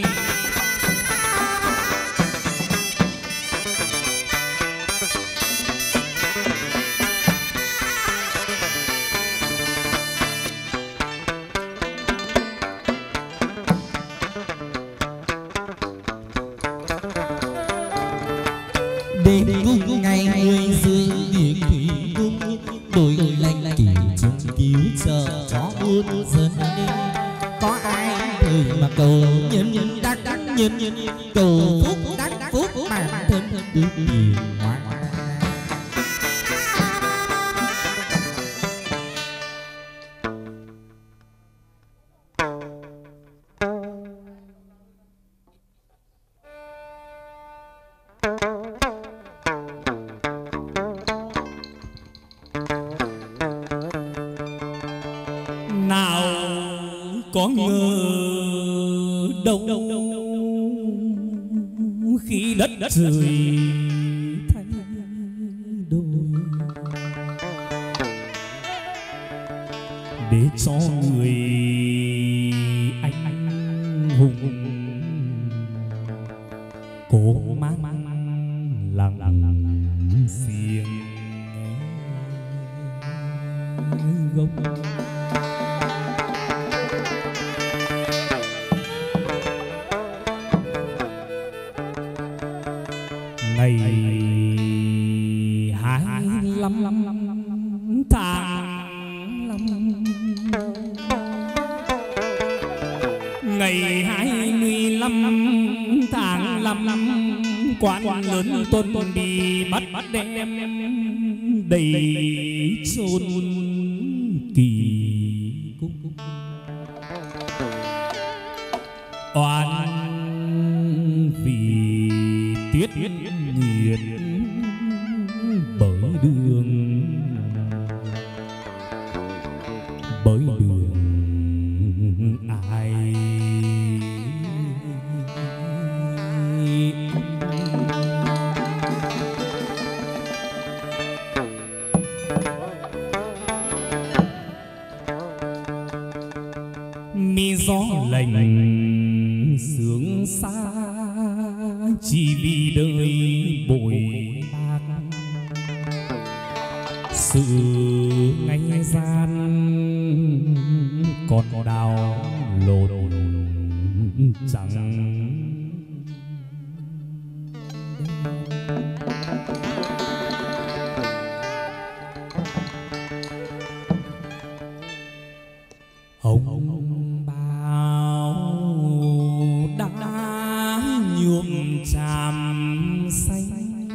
đêm cung ngày người giữ hiển thủy cung đổi lành kỳ chung cứu trợ cho muôn dân có ai thời mà cầu nhân đắc nhân cầu phúc đắc phúc bản thân được hiền hóa có ngờ đâu khi đất trời thay đổi để cho người anh hùng cố mang lặng xiềng gông ngày 25 tháng 5 ngày 25 tháng 5 quan lớn tuân đi bắt đem đầy chôn kỳ cung oan vì tiết nghiệt bởi đường ai mi gió lạnh sương xa chỉ vì đời bội bạc sự ngày gian còn đào lộn chẳng hồng bao đã nhuộm tràm xanh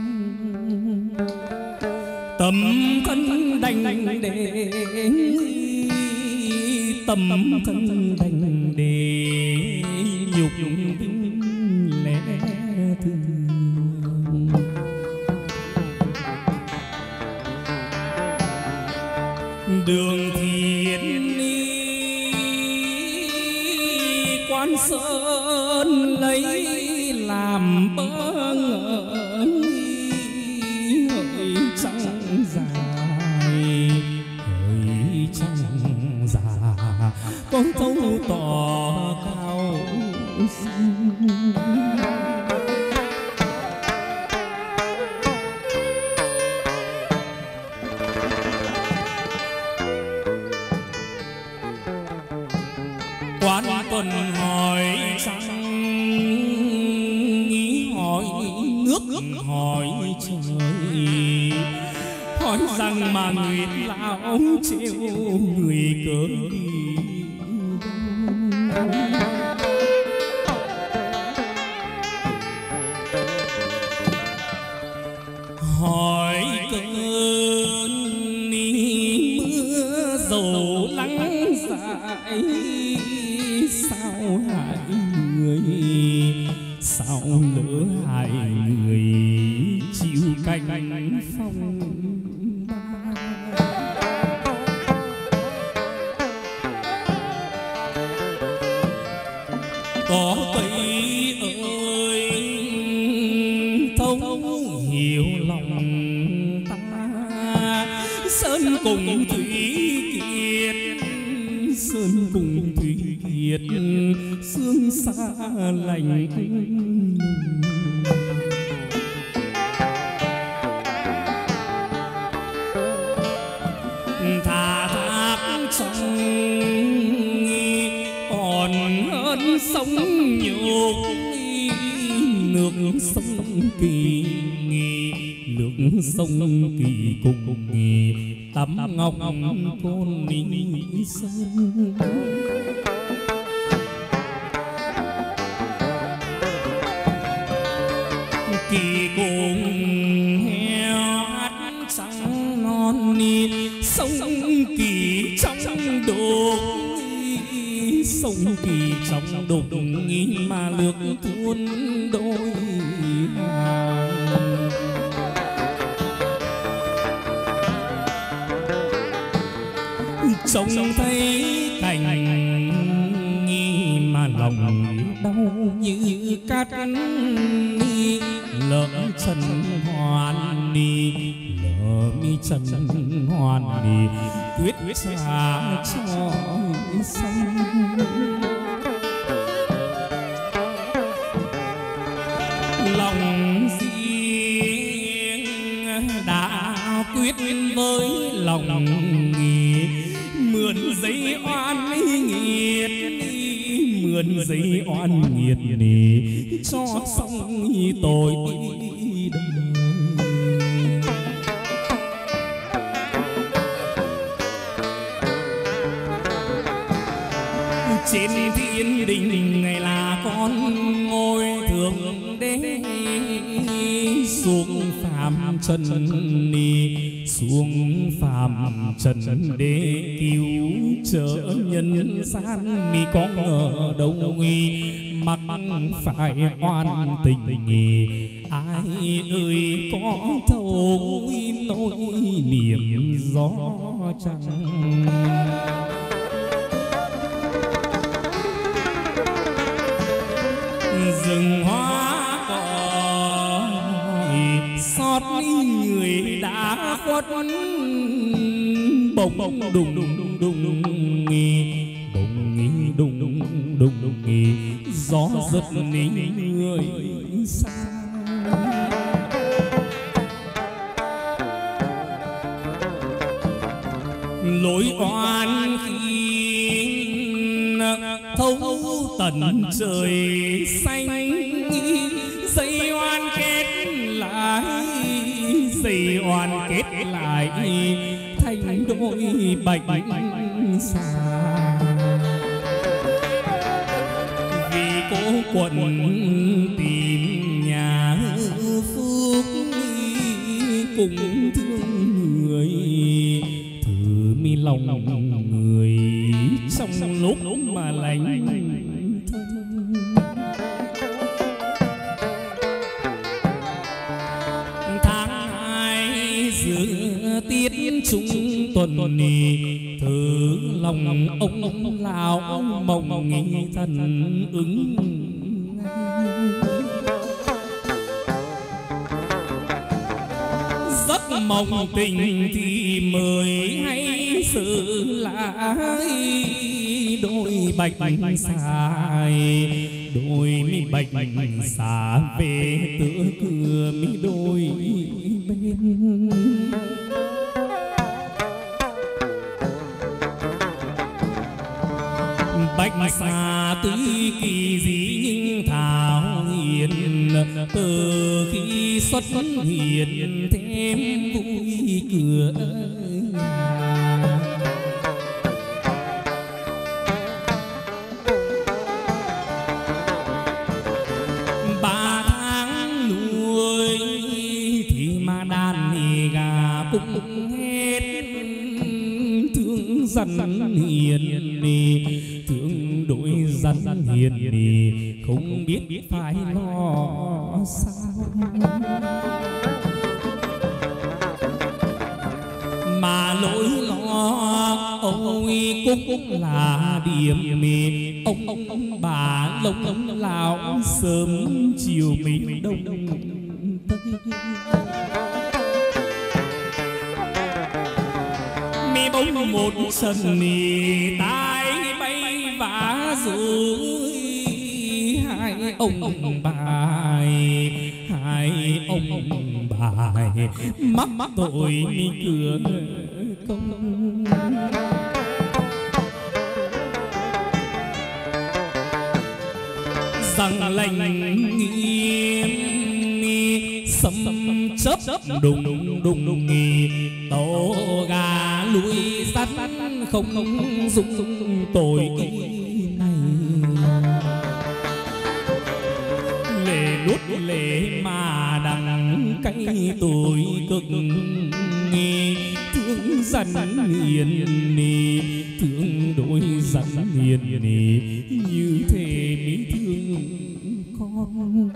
tâm thân đành để tâm thân đành để nhục vinh lẽ thương đường thiện quan sơn lấy làm bơ ngỡ hỡi trăng dài hỡi trăng già con thấu tỏ cao quan tuần hỏi trăng nghĩ hỏi nước hỏi trời hỏi rằng mà người lão treo người cớ hỏi cơn mưa dầu lắng dại sao hại người sao lỡ hại người chịu cánh phong có cây ơi thấu hiểu lòng ta sơn cùng thủy kiệt sơn cùng thủy kiệt sương xa lạnh thả thác trong còn hơn sông nhục nước sông kỳ nước sông kỳ cùng tắm ngọc côn ninh sơn kỳ cùng heo hát trắng non sông kỳ trong đục sông kỳ trong đục mà nước tuôn đôi hàng trông thấy cảnh mà lòng đau như cát lỡ chân hoàn đi lỡ mi chân hoàn đi quyết trả cho sông lòng riêng đã quyết với lòng nghĩa mượn giấy oan nghiệt mượn giấy oan nghiệt cho xong tội đời trên thiên đình ngày là con ngôi thượng đế xuống phàm trần xuống phàm trần để cứu trợ nhân gian có ngờ đâu mắc phải oan tình ai ơi có thấu nỗi niềm gió trăng rừng hoa cỏ xót người đã khuất bỗng đùng đùng đùng đùng gió giật người xa lối oan khi thấu tận trời xanh dây oan kết lại dây oan kết lại thành đôi bạch xa vì cố quận tìm nhà phước cùng thương người thử mi lòng người trong lúc mà lạnh tháng hai giữa tiết trung tuần thử lòng ông lão mộng nghĩ thần ứng giấc mộng tình thì mời hay sự lại đôi bạch xài đôi mi bạch xà về tựa cửa mi đôi bên bạch xà tuy kỳ dị nhưng thảo hiền từ khi xuất hiện thêm vui cửa nhà. 3 tháng nuôi thì mà đàn gà cũng hết, thương dân hiền thương đối dân hiền không biết phải lo sao. Mà lỗi lo ôi cũng là điểm ông bà lông lão sớm chiều mình đông tây. Mi bỗng một sân tai bay vã rồi, hai ông bài mắc tội mi cửa công. Rằng lành nghiêm sấm chớp đùng tổ gà lùi sắt không dung tội này. Lệ nuốt lệ mà đằng cay tội cực, thương dân hiền thương đối dân hiền như thế mỹ thương con.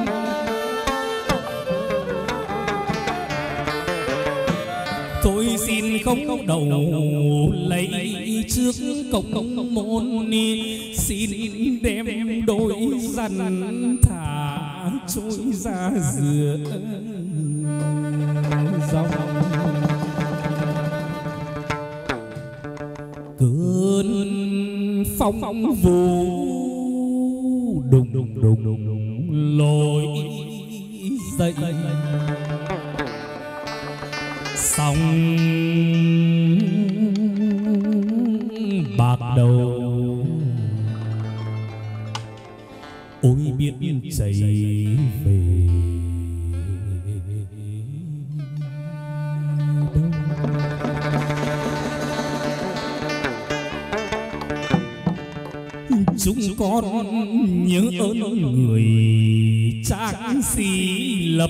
Tôi xin không đầu lấy trước công môn, xin đem đôi dần thả trôi ra giữa dòng. Cơn phong vũ đùng lối dậy, sóng bạc đầu ôi biết chảy về đâu. Chúng con nhớ ơn người trang sĩ lập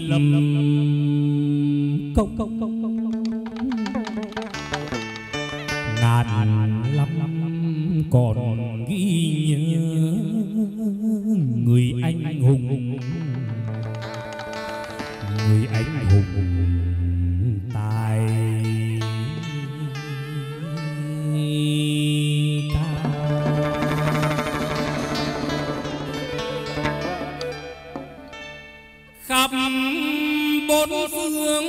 công ngàn lắm còn ghi nhớ người anh hùng tài cao. Khắp bốn phương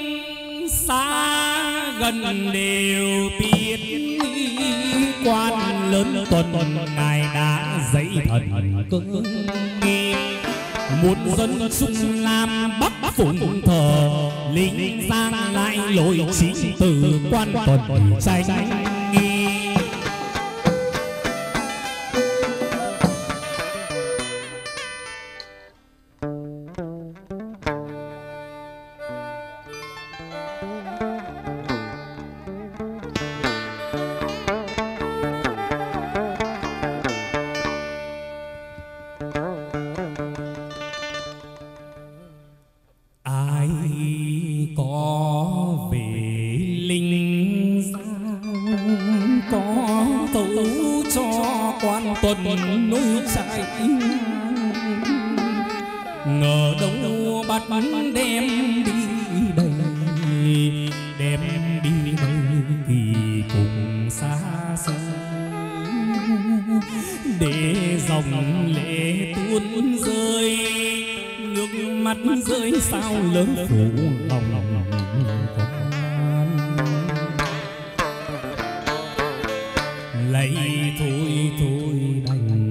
xa gần đều biết, quan lớn tuần ngài đã dạy thần cơ nghi. Một dân trung lam bắc phụng thờ, lính giang lại lội chính từ quan tuần tranh nghi. Ngờ đâu bắt đem đi đây thì cùng xa xôi, để dòng lệ tuôn rơi, nước mắt rơi sao lớn phủ lòng con. Lạy thôi đành,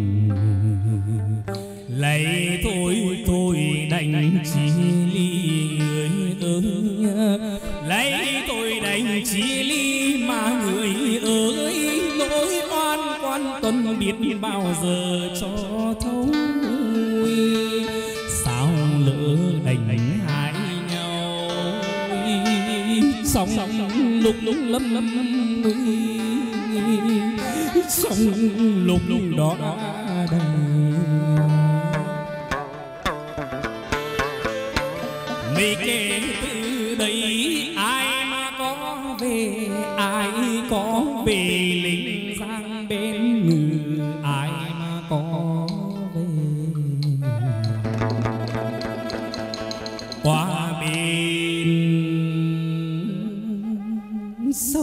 lạy thôi đành chỉ ly người ơi, lạy tôi đành chỉ ly mà người ơi. Nỗi oan quan tuần biết bao giờ cho thấu, sao lỡ đành hại nhau sông lục lâm sông lục đó đây. Vì kể từ đây ai mà có về, ai có về lính Giang bên Ngự, ai mà có về qua bên sông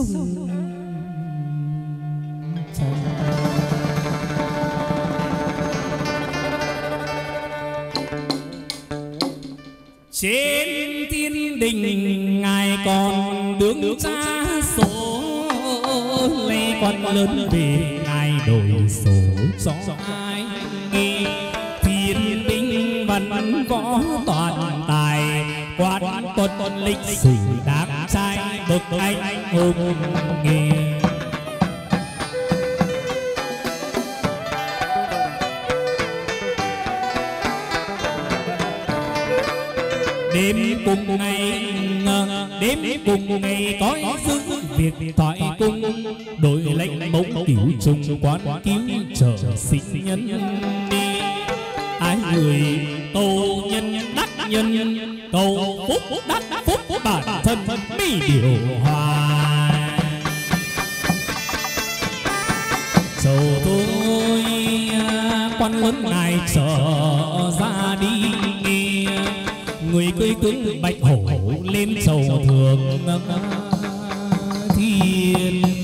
trên thiên đình. Ngài còn đứng ra số lấy quan lớn về, ngài đổi số cho ai nghe. Thiên binh văn võ toàn tài, quan tuân lịch sử đáng trai bậc anh hùng nghe. Đêm cùng ngày cõi giữ việc thoại cung, đội lệnh mông cửu trùng quán cứu trợ sinh nhân đi. Ai người cầu nhân đắc nhân, cầu phúc đắc phúc bản thân mi điều hòa. Sầu tôi quan lớn ngài trở ra đi, người cưỡi tướng bạch hổ lên sầu thường thiên.